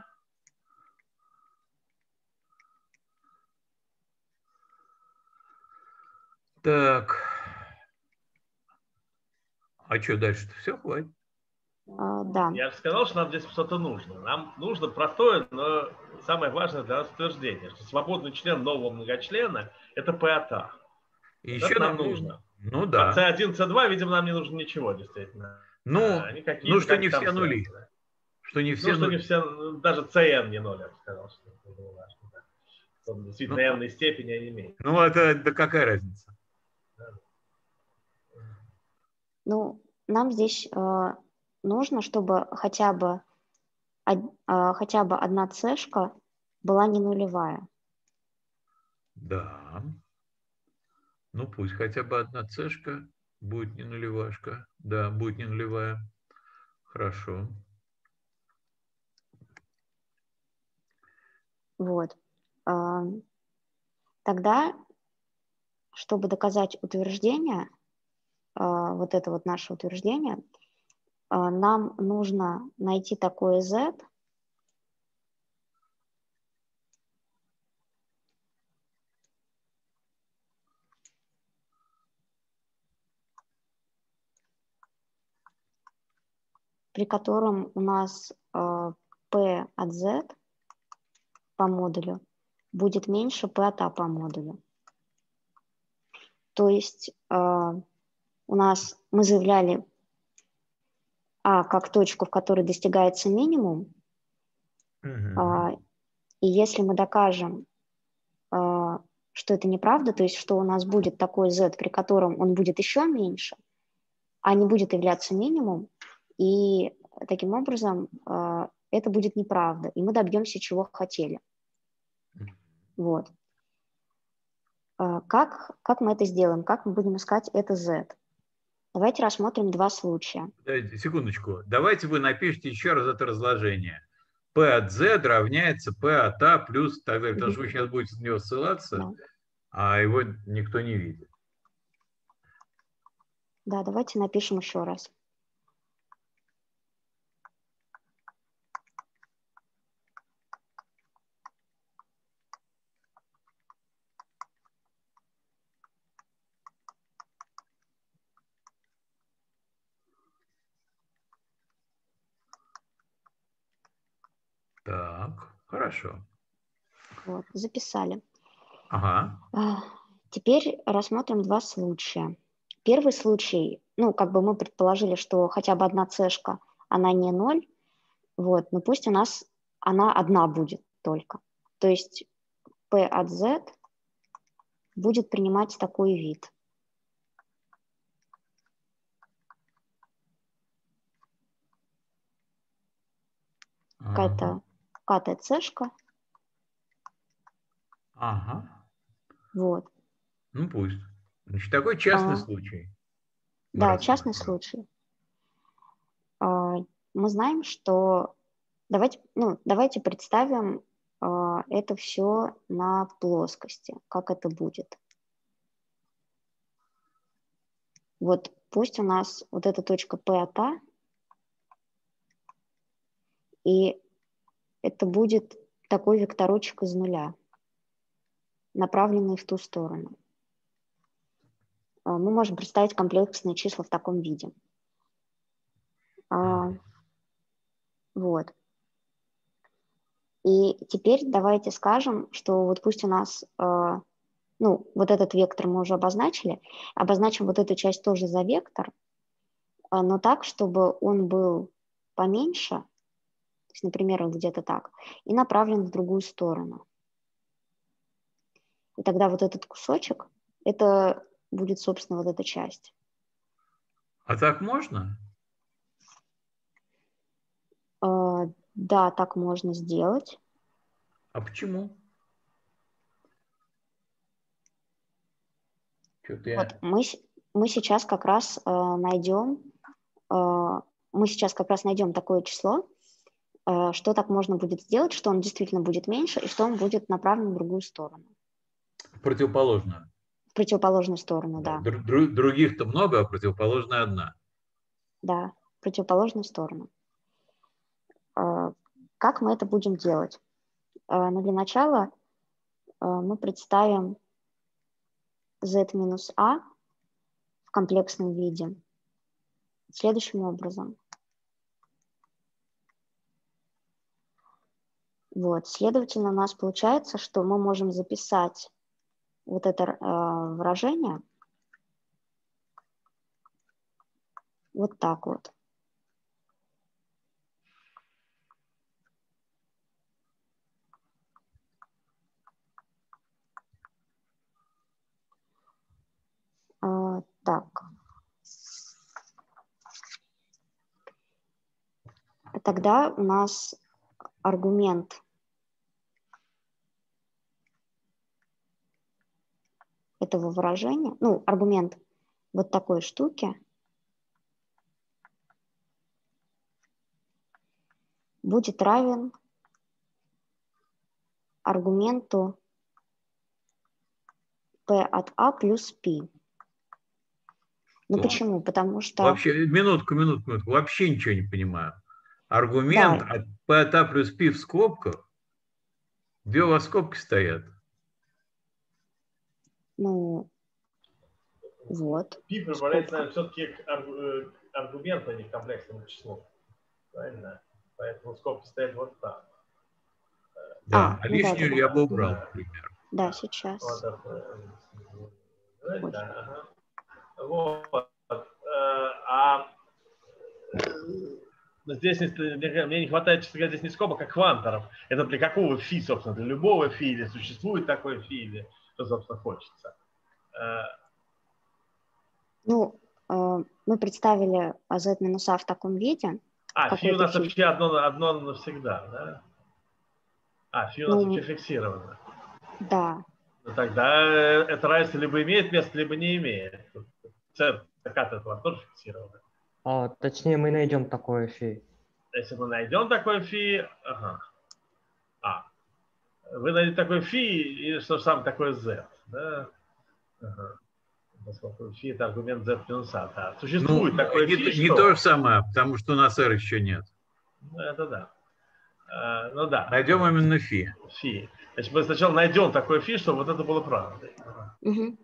Так. А что дальше-то? Все, хватит. Да. Я же сказал, что нам здесь что-то нужно. Нам нужно простое, но самое важное для нас утверждение, что свободный член нового многочлена – это P от А. И вот еще нам нужно. Ну да. А C1, C2, видимо, нам не нужно ничего, действительно. Ну, что не все нули. Да. Что не все нули. Не все, даже CN не ноль, я бы сказал, что это было важно. Да. Что он действительно n-ной степени не имеет. Ну, это да какая разница? Да. Ну, нам здесь нужно, чтобы хотя бы одна цешка была не нулевая. Да. Ну, пусть хотя бы одна цешка будет не нулевашка. Да, будет не нулевая. Хорошо. Вот. Тогда, чтобы доказать утверждение, вот это вот наше утверждение, нам нужно найти такое z, при котором у нас P от Z по модулю будет меньше P от A по модулю. То есть у нас мы заявляли А как точку, в которой достигается минимум. И если мы докажем, что это неправда, то есть что у нас будет такой Z, при котором он будет еще меньше, а не будет являться минимум, и таким образом это будет неправда, и мы добьемся, чего хотели. Вот. Как мы это сделаем? Как мы будем искать это Z? Давайте рассмотрим два случая. Секундочку. Давайте вы напишите еще раз это разложение. P от Z равняется P от A плюс так далее. Потому что вы сейчас будете на него ссылаться, да, а его никто не видит. Да, давайте напишем еще раз. Так, хорошо. Вот, записали. Ага. Теперь рассмотрим два случая. Первый случай, ну, как бы мы предположили, что хотя бы одна цешка, она не 0, вот, но пусть у нас она одна будет только. То есть P от Z будет принимать такой вид. Какая-то цешка. Ага. Вот. Ну пусть. Значит, такой частный случай. Да, частный случай. Мы знаем, что... Давайте представим это все на плоскости. Как это будет? Вот пусть у нас вот эта точка P от A, и это будет такой векторочек из нуля, направленный в ту сторону. Мы можем представить комплексные числа в таком виде. Вот. И теперь давайте скажем, что вот пусть у нас, ну, вот этот вектор мы уже обозначили, обозначим вот эту часть тоже за вектор, но так, чтобы он был поменьше, то есть, например, он где-то так, и направлен в другую сторону. И тогда вот этот кусочек, это будет, собственно, вот эта часть. А так можно? Да, так можно сделать. А почему? Вот мы сейчас как раз найдем такое число, что так можно будет сделать, что он действительно будет меньше и что он будет направлен в другую сторону. Противоположную. В противоположную сторону, да. Других-то много, а противоположная одна. Да, в противоположную сторону. Как мы это будем делать? Но для начала мы представим z минус a в комплексном виде следующим образом. Вот, следовательно, у нас получается, что мы можем записать вот это выражение вот так вот. Так. Тогда у нас аргумент этого выражения, ну, аргумент вот такой штуки будет равен аргументу P от A плюс P. Ну, почему? Потому что... Вообще, минутку. Вообще ничего не понимаю. Аргумент от P от A плюс P в скобках? Где у вас скобки стоят? Ну, вот. Пи прибавляется, наверное, все-таки аргумент, а не комплексное число. Правильно? Поэтому скобки стоят вот так. Да, а лишнюю я бы убрал, например. Да, сейчас. Вот. Здесь мне не хватает, честно говоря, здесь не скобок, а кванторов. Это для какого фи, собственно? Для любого фи, или существует такой фи, или что, собственно, хочется? Ну, мы представили z минуса в таком виде. Фи у нас вообще одно навсегда, да? Фи у нас вообще фиксировано. Да. Ну, тогда это равенство либо имеет место, либо не имеет. Цкат это у вас тоже фиксировано. Точнее, мы найдем такое фи. Если мы найдем такое фи, вы найдете такое фи, и что же самое такое z, да? Поскольку фи это аргумент z минуса, да. Существует такое фи, не то же самое, потому что у нас r еще нет. Ну, это да. Ну да. Найдем именно фи. Фи. Значит, мы сначала найдем такое фи, чтобы вот это было правдой. Угу.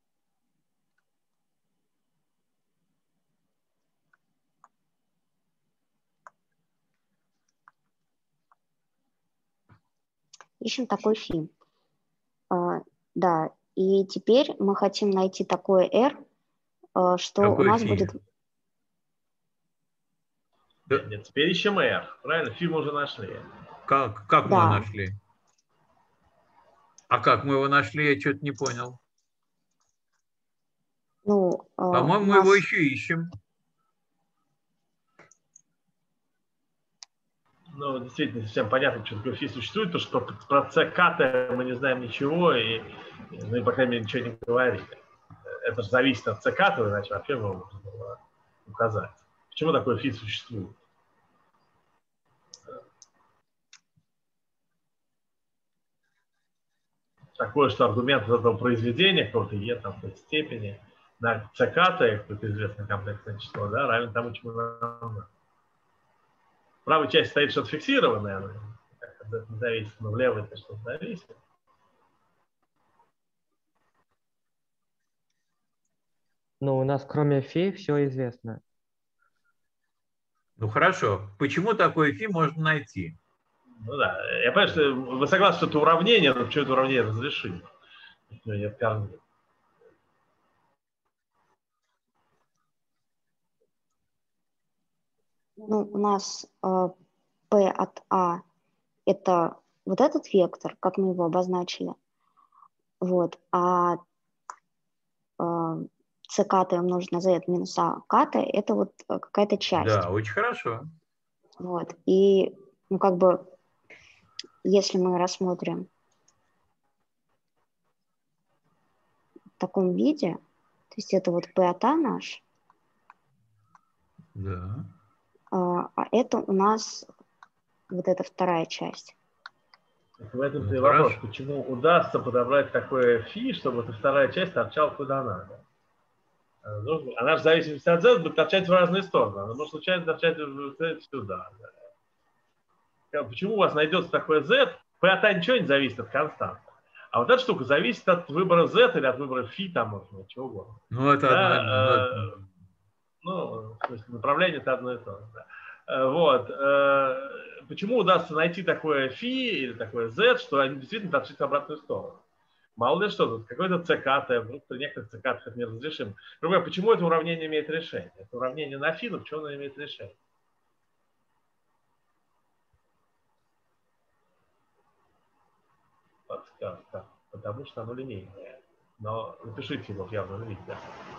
Ищем такой фи. Да, и теперь мы хотим найти такое r, что какой у нас фи? будет... Нет, теперь ищем r. Правильно? Фи мы уже нашли. Как мы его нашли? А как мы его нашли, я что-то не понял. Ну, по-моему, мы его еще ищем. Ну, действительно, не совсем понятно, что такое фи существует, потому что про ЦК мы не знаем ничего, и мы, по крайней мере, ничего не говорили. Это же зависит от ЦК, иначе вообще его можно было указать. Почему такое фи существует? Такое, что аргумент этого произведения, какого-то e там, в степени, на ЦК, какое-то известное комплексное число, да, равен тому, чему нам надо. В правой части стоит что-то фиксированное, это не зависит, но в левой это что-то зависит. Но у нас кроме фи все известно. Ну хорошо. Почему такое фи можно найти? Ну да, я понимаю, что вы согласны, что это уравнение, но почему это уравнение разрешимо? Нет корней. Ну, у нас p от a это вот этот вектор, как мы его обозначили. Вот. А ck умножить на z минус a k это вот какая-то часть. Да, очень хорошо. Вот. И, ну, как бы, если мы рассмотрим в таком виде, то есть это вот p от a наш. Да. А это у нас вот эта вторая часть. В этом-то и вопрос, почему удастся подобрать такое фи, чтобы эта вторая часть торчала куда надо. Она же в зависимости от z будет торчать в разные стороны. Она может случайно торчать сюда. Почему у вас найдется такое z? P от a ничего не зависит от константы. А вот эта штука зависит от выбора z или от выбора фи, там, может, чего угодно. Ну, это да, ну, в смысле, направление это одно и то же. Да. Вот. Почему удастся найти такое фи или такое z, что они действительно торчат в обратную сторону? Мало ли что, тут какой-то ЦК, вдруг при некоторых ЦК это неразрешимо. Например, почему это уравнение имеет решение? Это уравнение на фи, но почему оно имеет решение? Подсказка. Потому что оно линейное. Но напишите его в явном виде.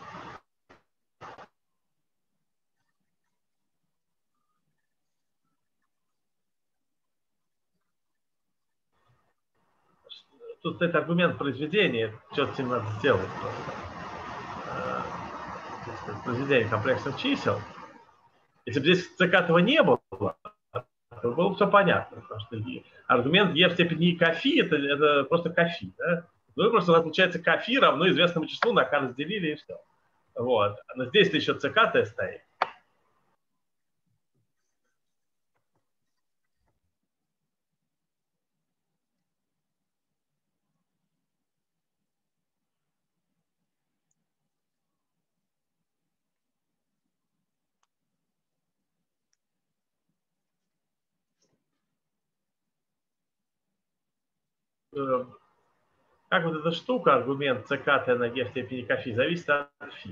Тут это аргумент произведения, что-то с ним надо сделать просто. Произведение комплексных чисел. Если бы здесь ЦК этого не было, то было бы все понятно. Потому что аргумент e в степени кофи это просто кофи. Да? Ну и просто у нас получается кофи равно известному числу, на k разделили и все. Вот. Но здесь-то еще ЦК стоит. как вот эта штука, аргумент ЦК на Г в степени Кф, зависит от φ.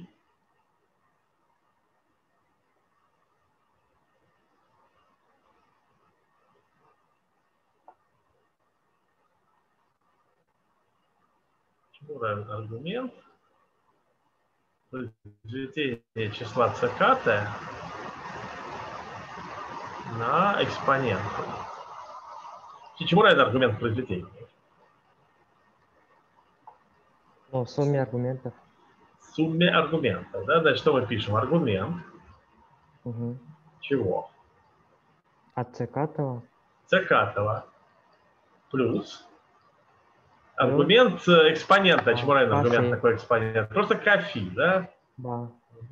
Чему равен аргумент произведения числа ЦК на экспонент? Чему равен аргумент произведения? Ну, сумме аргументов. Сумме аргументов. Да? Значит, что мы пишем? Аргумент. Угу. Чего? От ЦК-того. ЦК-того плюс аргумент экспонента. Чему равен аргумент такой экспонент? Просто Кф, да? Да.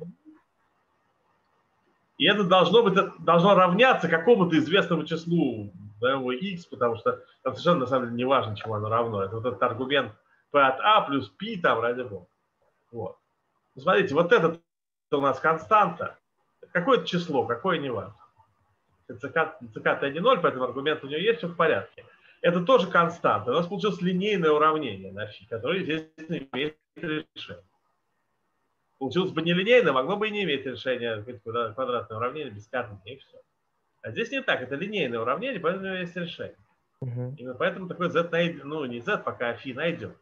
И это должно равняться какому-то известному числу, да, его x, потому что это совершенно на самом деле не важно, чему оно равно. Это вот этот аргумент p от a плюс π там ради бога. Вот. Смотрите, вот это у нас константа. Какое-то число, какое не важно. ЦК-то не 0, поэтому аргумент у нее есть, все в порядке. Это тоже константа. У нас получилось линейное уравнение на φ, которое, естественно, имеет решение. Получилось бы нелинейно, могло бы и не иметь решения квадратное уравнение без корней, и все. А здесь не так, это линейное уравнение, поэтому у него есть решение. Угу. Именно поэтому такой z найдем, ну не z, пока а φ найдем.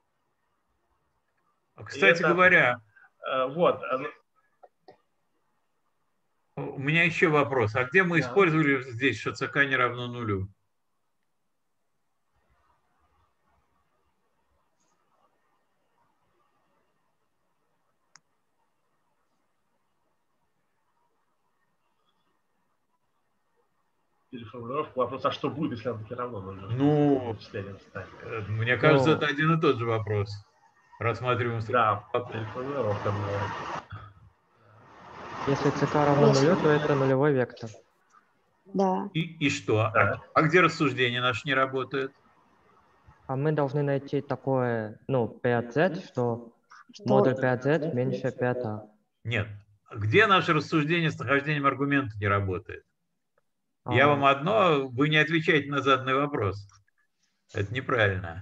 Кстати говоря, вот. У меня еще вопрос. А где мы использовали здесь, что ЦК не равно нулю? Формулировку вопроса, а что будет, если оно таки равно нулю? Ну, мне кажется, это один и тот же вопрос. Рассматриваем. Да, переформулировка. Если ЦК равно нулю, то это нулевой вектор. Да. И что? Да. А где рассуждение наше не работает? А мы должны найти такое, ну, P от Z, что модуль P от Z меньше P от A. Нет. Где наше рассуждение с нахождением аргумента не работает? Я вам одно, вы не отвечаете на заданный вопрос. Это неправильно.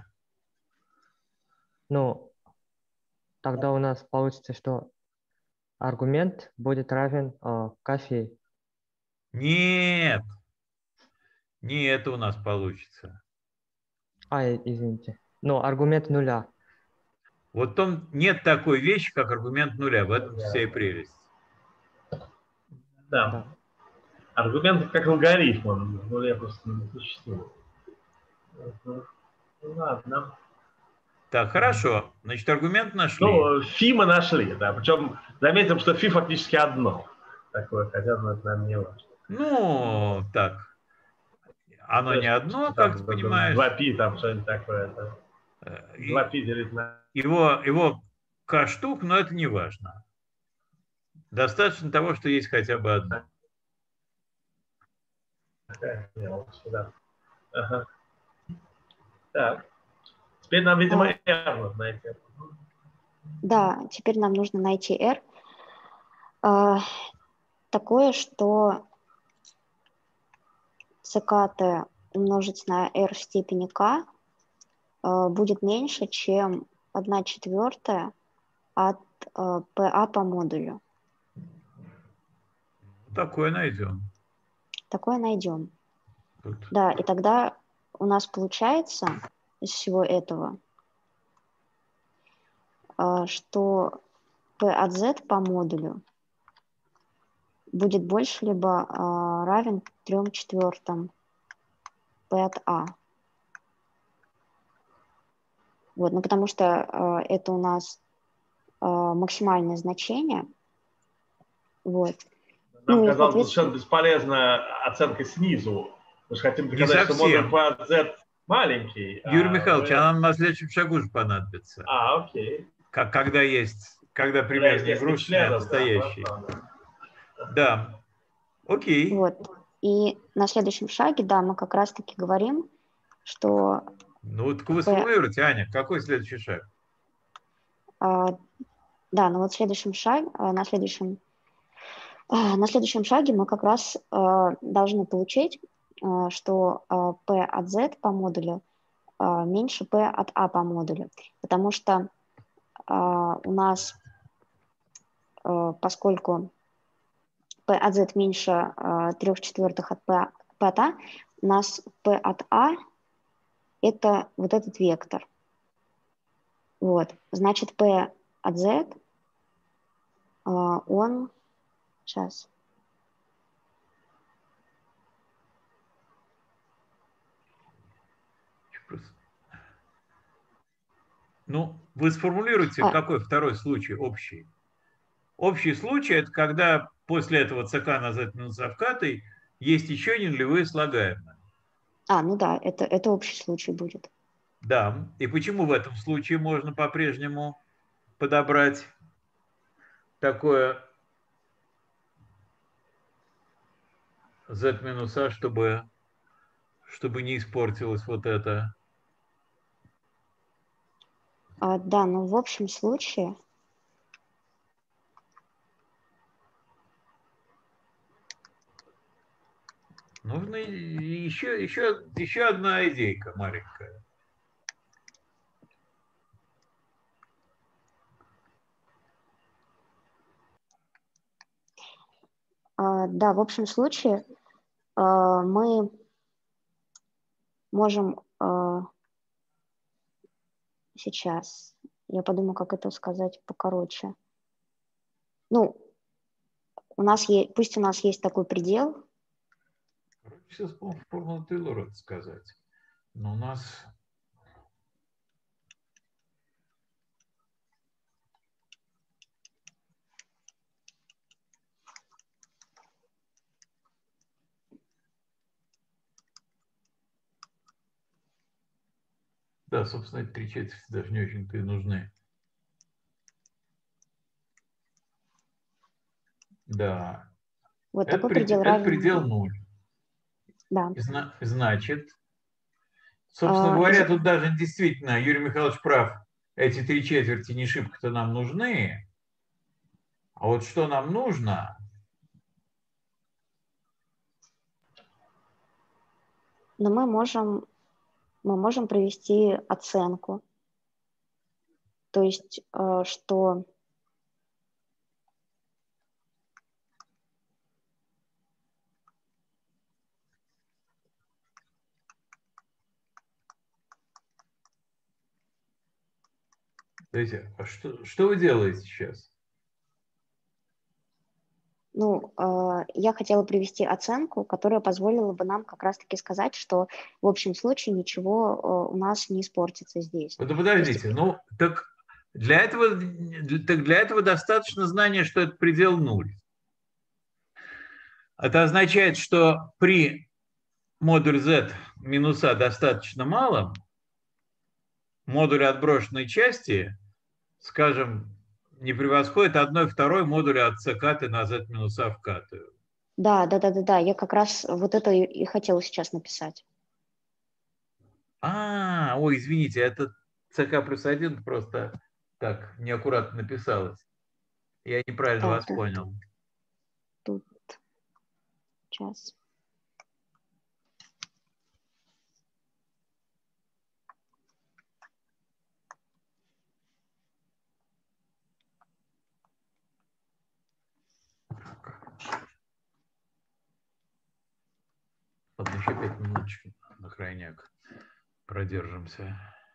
Ну, тогда у нас получится, что аргумент будет равен Кф. Нет. Не это у нас получится. Извините. Но аргумент нуля. Вот там нет такой вещи, как аргумент нуля. В этом вся и прелесть. Да. Аргумент как алгоритм, он в нуле просто не существует. Ладно. Так, хорошо. Значит, аргумент нашли. Ну, фи мы нашли, да. Причем заметим, что фи фактически одно. Такое, хотя это нам не важно. Ну, так. Оно не одно, как ты понимаешь. 2π, там что-нибудь такое. 2π делить на... Его k штук, но это не важно. Достаточно того, что есть хотя бы одно. Ага. Так. Теперь нам, видимо, R нужно найти. Да, теперь нам нужно найти R. Такое, что ЦКТ умножить на R в степени K будет меньше, чем 1/4 от PA по модулю. Такое найдем. Такое найдем. Да, и тогда у нас получается из всего этого, что P от Z по модулю будет больше либо равен 3/4 P от A. Вот, ну потому что это у нас максимальное значение. Вот. Нам казалось совершенно бесполезная оценка снизу. Мы же хотим доказать, что модуль P от Z маленький. Юрий Михайлович, а нам на следующем шагу же понадобится. Окей. Когда примерно игрушечный, настоящий. Да. Окей. Вот. И на следующем шаге, да, мы как раз-таки говорим, что... Ну, так вы сформулируйте, Аня, какой следующий шаг? Да, ну вот на следующем шаге мы как раз должны получить, что P от Z по модулю меньше P от A по модулю, потому что у нас, поскольку P от Z меньше 3/4 от P от A, у нас P от A это вот этот вектор. Вот, значит, P от Z, он, сейчас. Ну, вы сформулируйте, какой второй случай общий. Общий случай – это когда после этого ЦК на Z минус А вкатой есть еще не нулевые слагаемые. Ну да, это общий случай будет. Да, и почему в этом случае можно по-прежнему подобрать такое Z минус А, чтобы не испортилось вот это? Да, но в общем случае нужна еще одна идейка маленькая. да, в общем случае мы можем сейчас, я подумаю, как это сказать покороче. Ну, пусть у нас есть такой предел. Сейчас формулу Тейлора сказать. Но у нас... Да, собственно, эти 3/4 даже не очень-то и нужны. Да. Вот такой предел равен. Это предел 0. Да. Значит, собственно говоря, тут даже действительно Юрий Михайлович прав. Эти 3/4 не шибко-то нам нужны. А вот что нам нужно... Но мы можем провести оценку. То есть, что Подождите, а что вы делаете сейчас? Ну, я хотела привести оценку, которая позволила бы нам как раз-таки сказать, что в общем случае ничего у нас не испортится здесь. Вот подождите, ну так для этого достаточно знания, что это предел 0. Это означает, что при модуль Z минус А достаточно малом, модуль отброшенной части, скажем, не превосходит 1/2 модуля от ЦК на Z минус А вкатую. Да, я как раз вот это и хотела сейчас написать. Ой, извините, это ЦК плюс 1 просто так неаккуратно написалось. Я неправильно вас понял. Тут сейчас. Ладно, еще 5 минуточек на крайняк продержимся.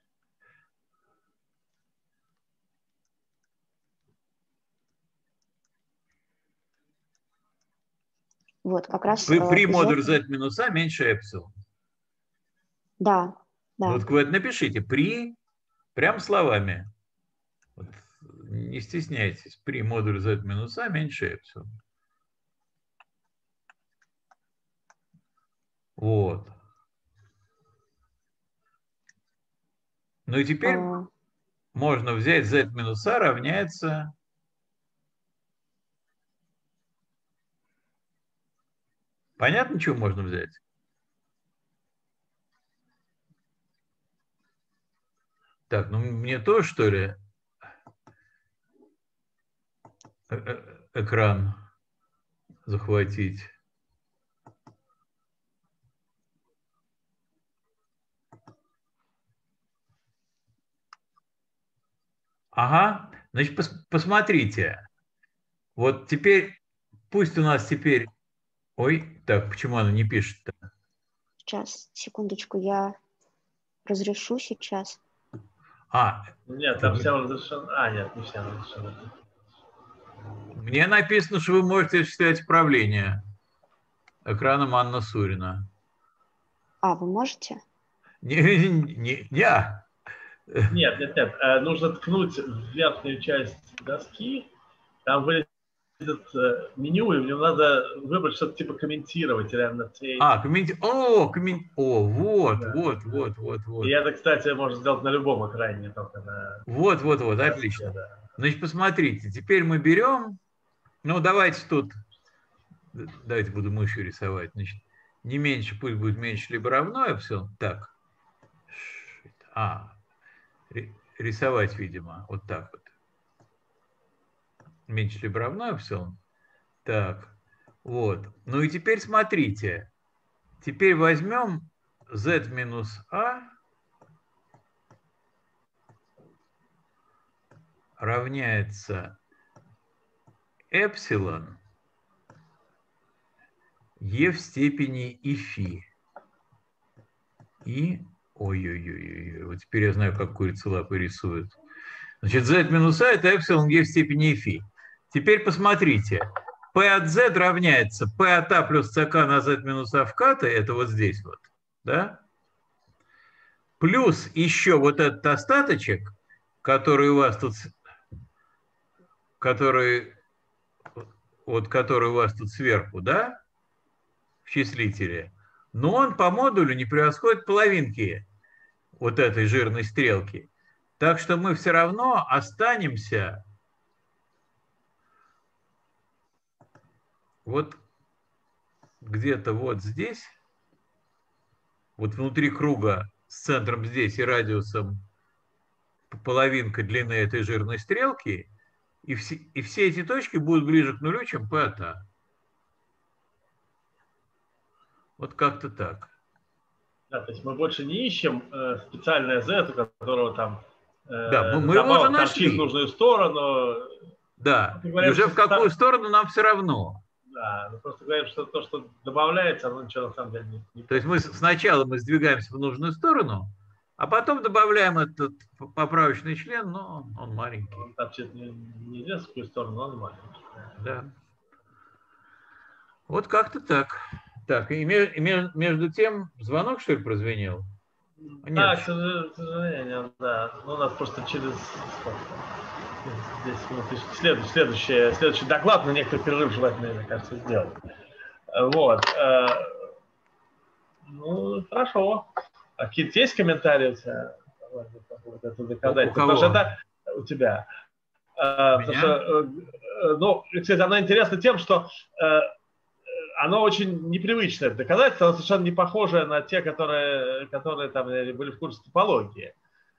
Вот, как раз... При модуль Z минус А меньше эпсилон. Да. Вот вы это напишите. Прям словами. Вот, не стесняйтесь. При модуль Z минус А меньше эпсилон. Вот. Ну и теперь можно взять Z минус А равняется... Понятно, чего можно взять? Так, ну мне тоже, что ли, экран захватить? Ага, значит, посмотрите. Вот теперь, пусть у нас теперь... Ой, так, почему она не пишет-то? Сейчас, секундочку, я разрешу сейчас. Нет, там всем разрешено. Нет, не всем разрешено. Мне написано, что вы можете осуществлять управление экраном Анна Сурина. Вы можете? Не. Нет. Нужно ткнуть в верхнюю часть доски, там вылезет меню, и мне надо выбрать что-то типа комментировать. Вот. И это, кстати, можно сделать на любом экране, не только на... Вот, отлично. Да. Значит, посмотрите, теперь мы берем, давайте буду мышью рисовать, значит, не меньше, пусть будет меньше, либо равно эпсилон. Так. Рисовать, видимо, вот так вот. Меньше либо равно эпсилон. Так, вот. Ну и теперь смотрите. Теперь возьмем z минус a равняется эпсилон e в степени и фи. И, ой, вот теперь я знаю, как курица лапы рисует. Значит, z минус a это эпсилон e в степени и фи. Теперь посмотрите. P от z равняется P от a плюс ck на z минус a в ката, это вот здесь вот, да? Плюс еще вот этот остаточек, который у вас тут, который у вас тут сверху, да, в числителе, но он по модулю не превосходит половинки вот этой жирной стрелки. Так что мы все равно останемся вот где-то вот здесь, вот внутри круга с центром здесь и радиусом половинка длины этой жирной стрелки, и все эти точки будут ближе к нулю, чем P от A. Вот как-то так. Да, то есть мы больше не ищем специальное Z, у которого там мы его уже нашли в нужную сторону. Да, и уже в какую сторону нам все равно. Да, мы просто говорим, что то, что добавляется, оно ничего на самом деле не... То есть сначала мы сдвигаемся в нужную сторону, а потом добавляем этот поправочный член, но он маленький. Он торчит не в какую сторону, но он маленький. Да. Вот как-то так. Так, и между тем звонок, что ли, прозвенел? Да, к сожалению, да. Ну, у нас просто через 10 минут следующий доклад, на некоторый перерыв желательно, мне кажется, сделать. Вот. Ну, хорошо. А какие-то есть комментарии у тебя? Это доказательство. Потому что это у тебя. Потому что, кстати, оно интересно тем, что оно очень непривычное доказательство, оно совершенно не похоже на те, которые там были в курсе топологии.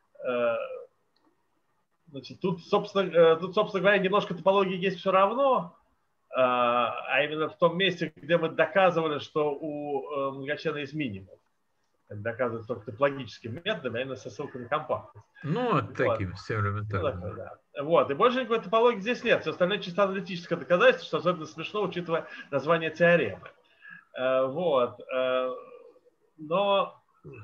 Значит, тут, собственно говоря, немножко топологии есть все равно, а именно в том месте, где мы доказывали, что у многочлена есть минимум. Это доказывается только топологическими методами, а именно со ссылкой на компактность. Ну, вот таким все элементарным. Да. Вот. И больше никакой топологии здесь нет. Все остальное чисто аналитическое доказательство, что особенно смешно, учитывая название теоремы. Вот. Но...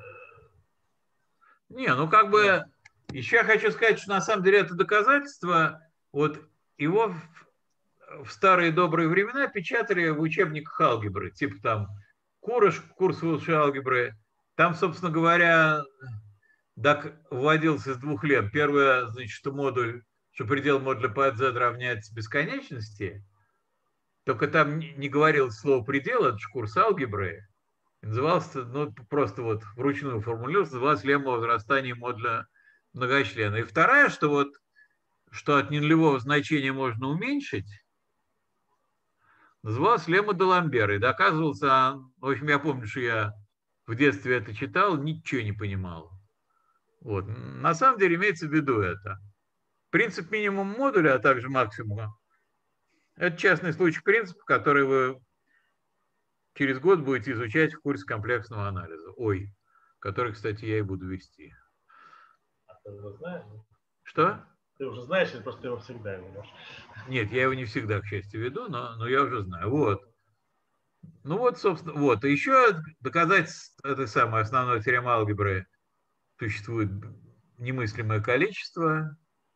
Еще я хочу сказать, что на самом деле это доказательство, вот его в старые добрые времена печатали в учебниках алгебры, типа там курс высшей алгебры. Там, собственно говоря, вводился из двух лет. Первое, значит, что предел модуля P от Z равняется бесконечности. Только там не говорилось слово предел, это же курс алгебры. Назывался, просто вот вручную формулировался, называлась лемма возрастания модуля многочлена. И вторая, что от ненулевого значения можно уменьшить, называлась лемма Даламбера. И доказывался, в общем, я помню, что я в детстве это читал, ничего не понимал. Вот. На самом деле имеется в виду это. Принцип минимум модуля, а также максимума, это частный случай принципа, который вы через год будете изучать в курсе комплексного анализа. Который, кстати, я и буду вести. А ты его знаешь? Что? Ты уже знаешь, или просто ты его всегда ведешь? Нет, я его не всегда, к счастью, веду, но я уже знаю. Вот. Ну вот, собственно, вот. И еще доказать этой самой основной теоремы алгебры существует немыслимое количество.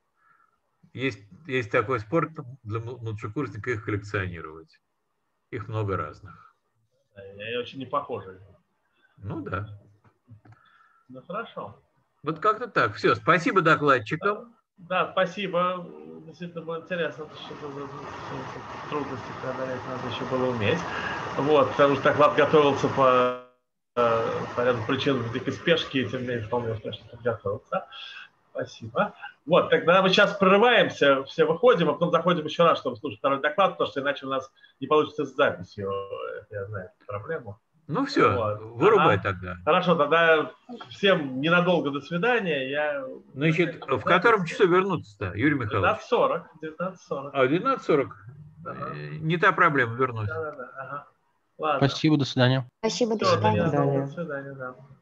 Есть такой спорт для младшекурсника их коллекционировать. Их много разных. Они очень не похожи. Ну да. Ну хорошо. Вот как-то так. Все, спасибо докладчикам. Да, спасибо. Действительно было интересно, что за трудности преодолеть надо еще было уметь. Вот, потому что доклад готовился по ряду причин дикой спешки, и тем не менее вполне успешно подготовился. Спасибо. Вот, тогда мы сейчас прерываемся, все выходим, а потом заходим еще раз, чтобы слушать второй доклад, потому что иначе у нас не получится с записью. Я знаю эту проблему. Ну все, вот. Вырубай тогда. Хорошо, тогда всем ненадолго до свидания. Значит, в котором часу вернуться-то, Юрий Михайлович? 19:40. 19:40? Ага. Не та проблема, вернусь. Да. Ага. Ладно. Спасибо, до свидания. Спасибо, до свидания. До свидания, да.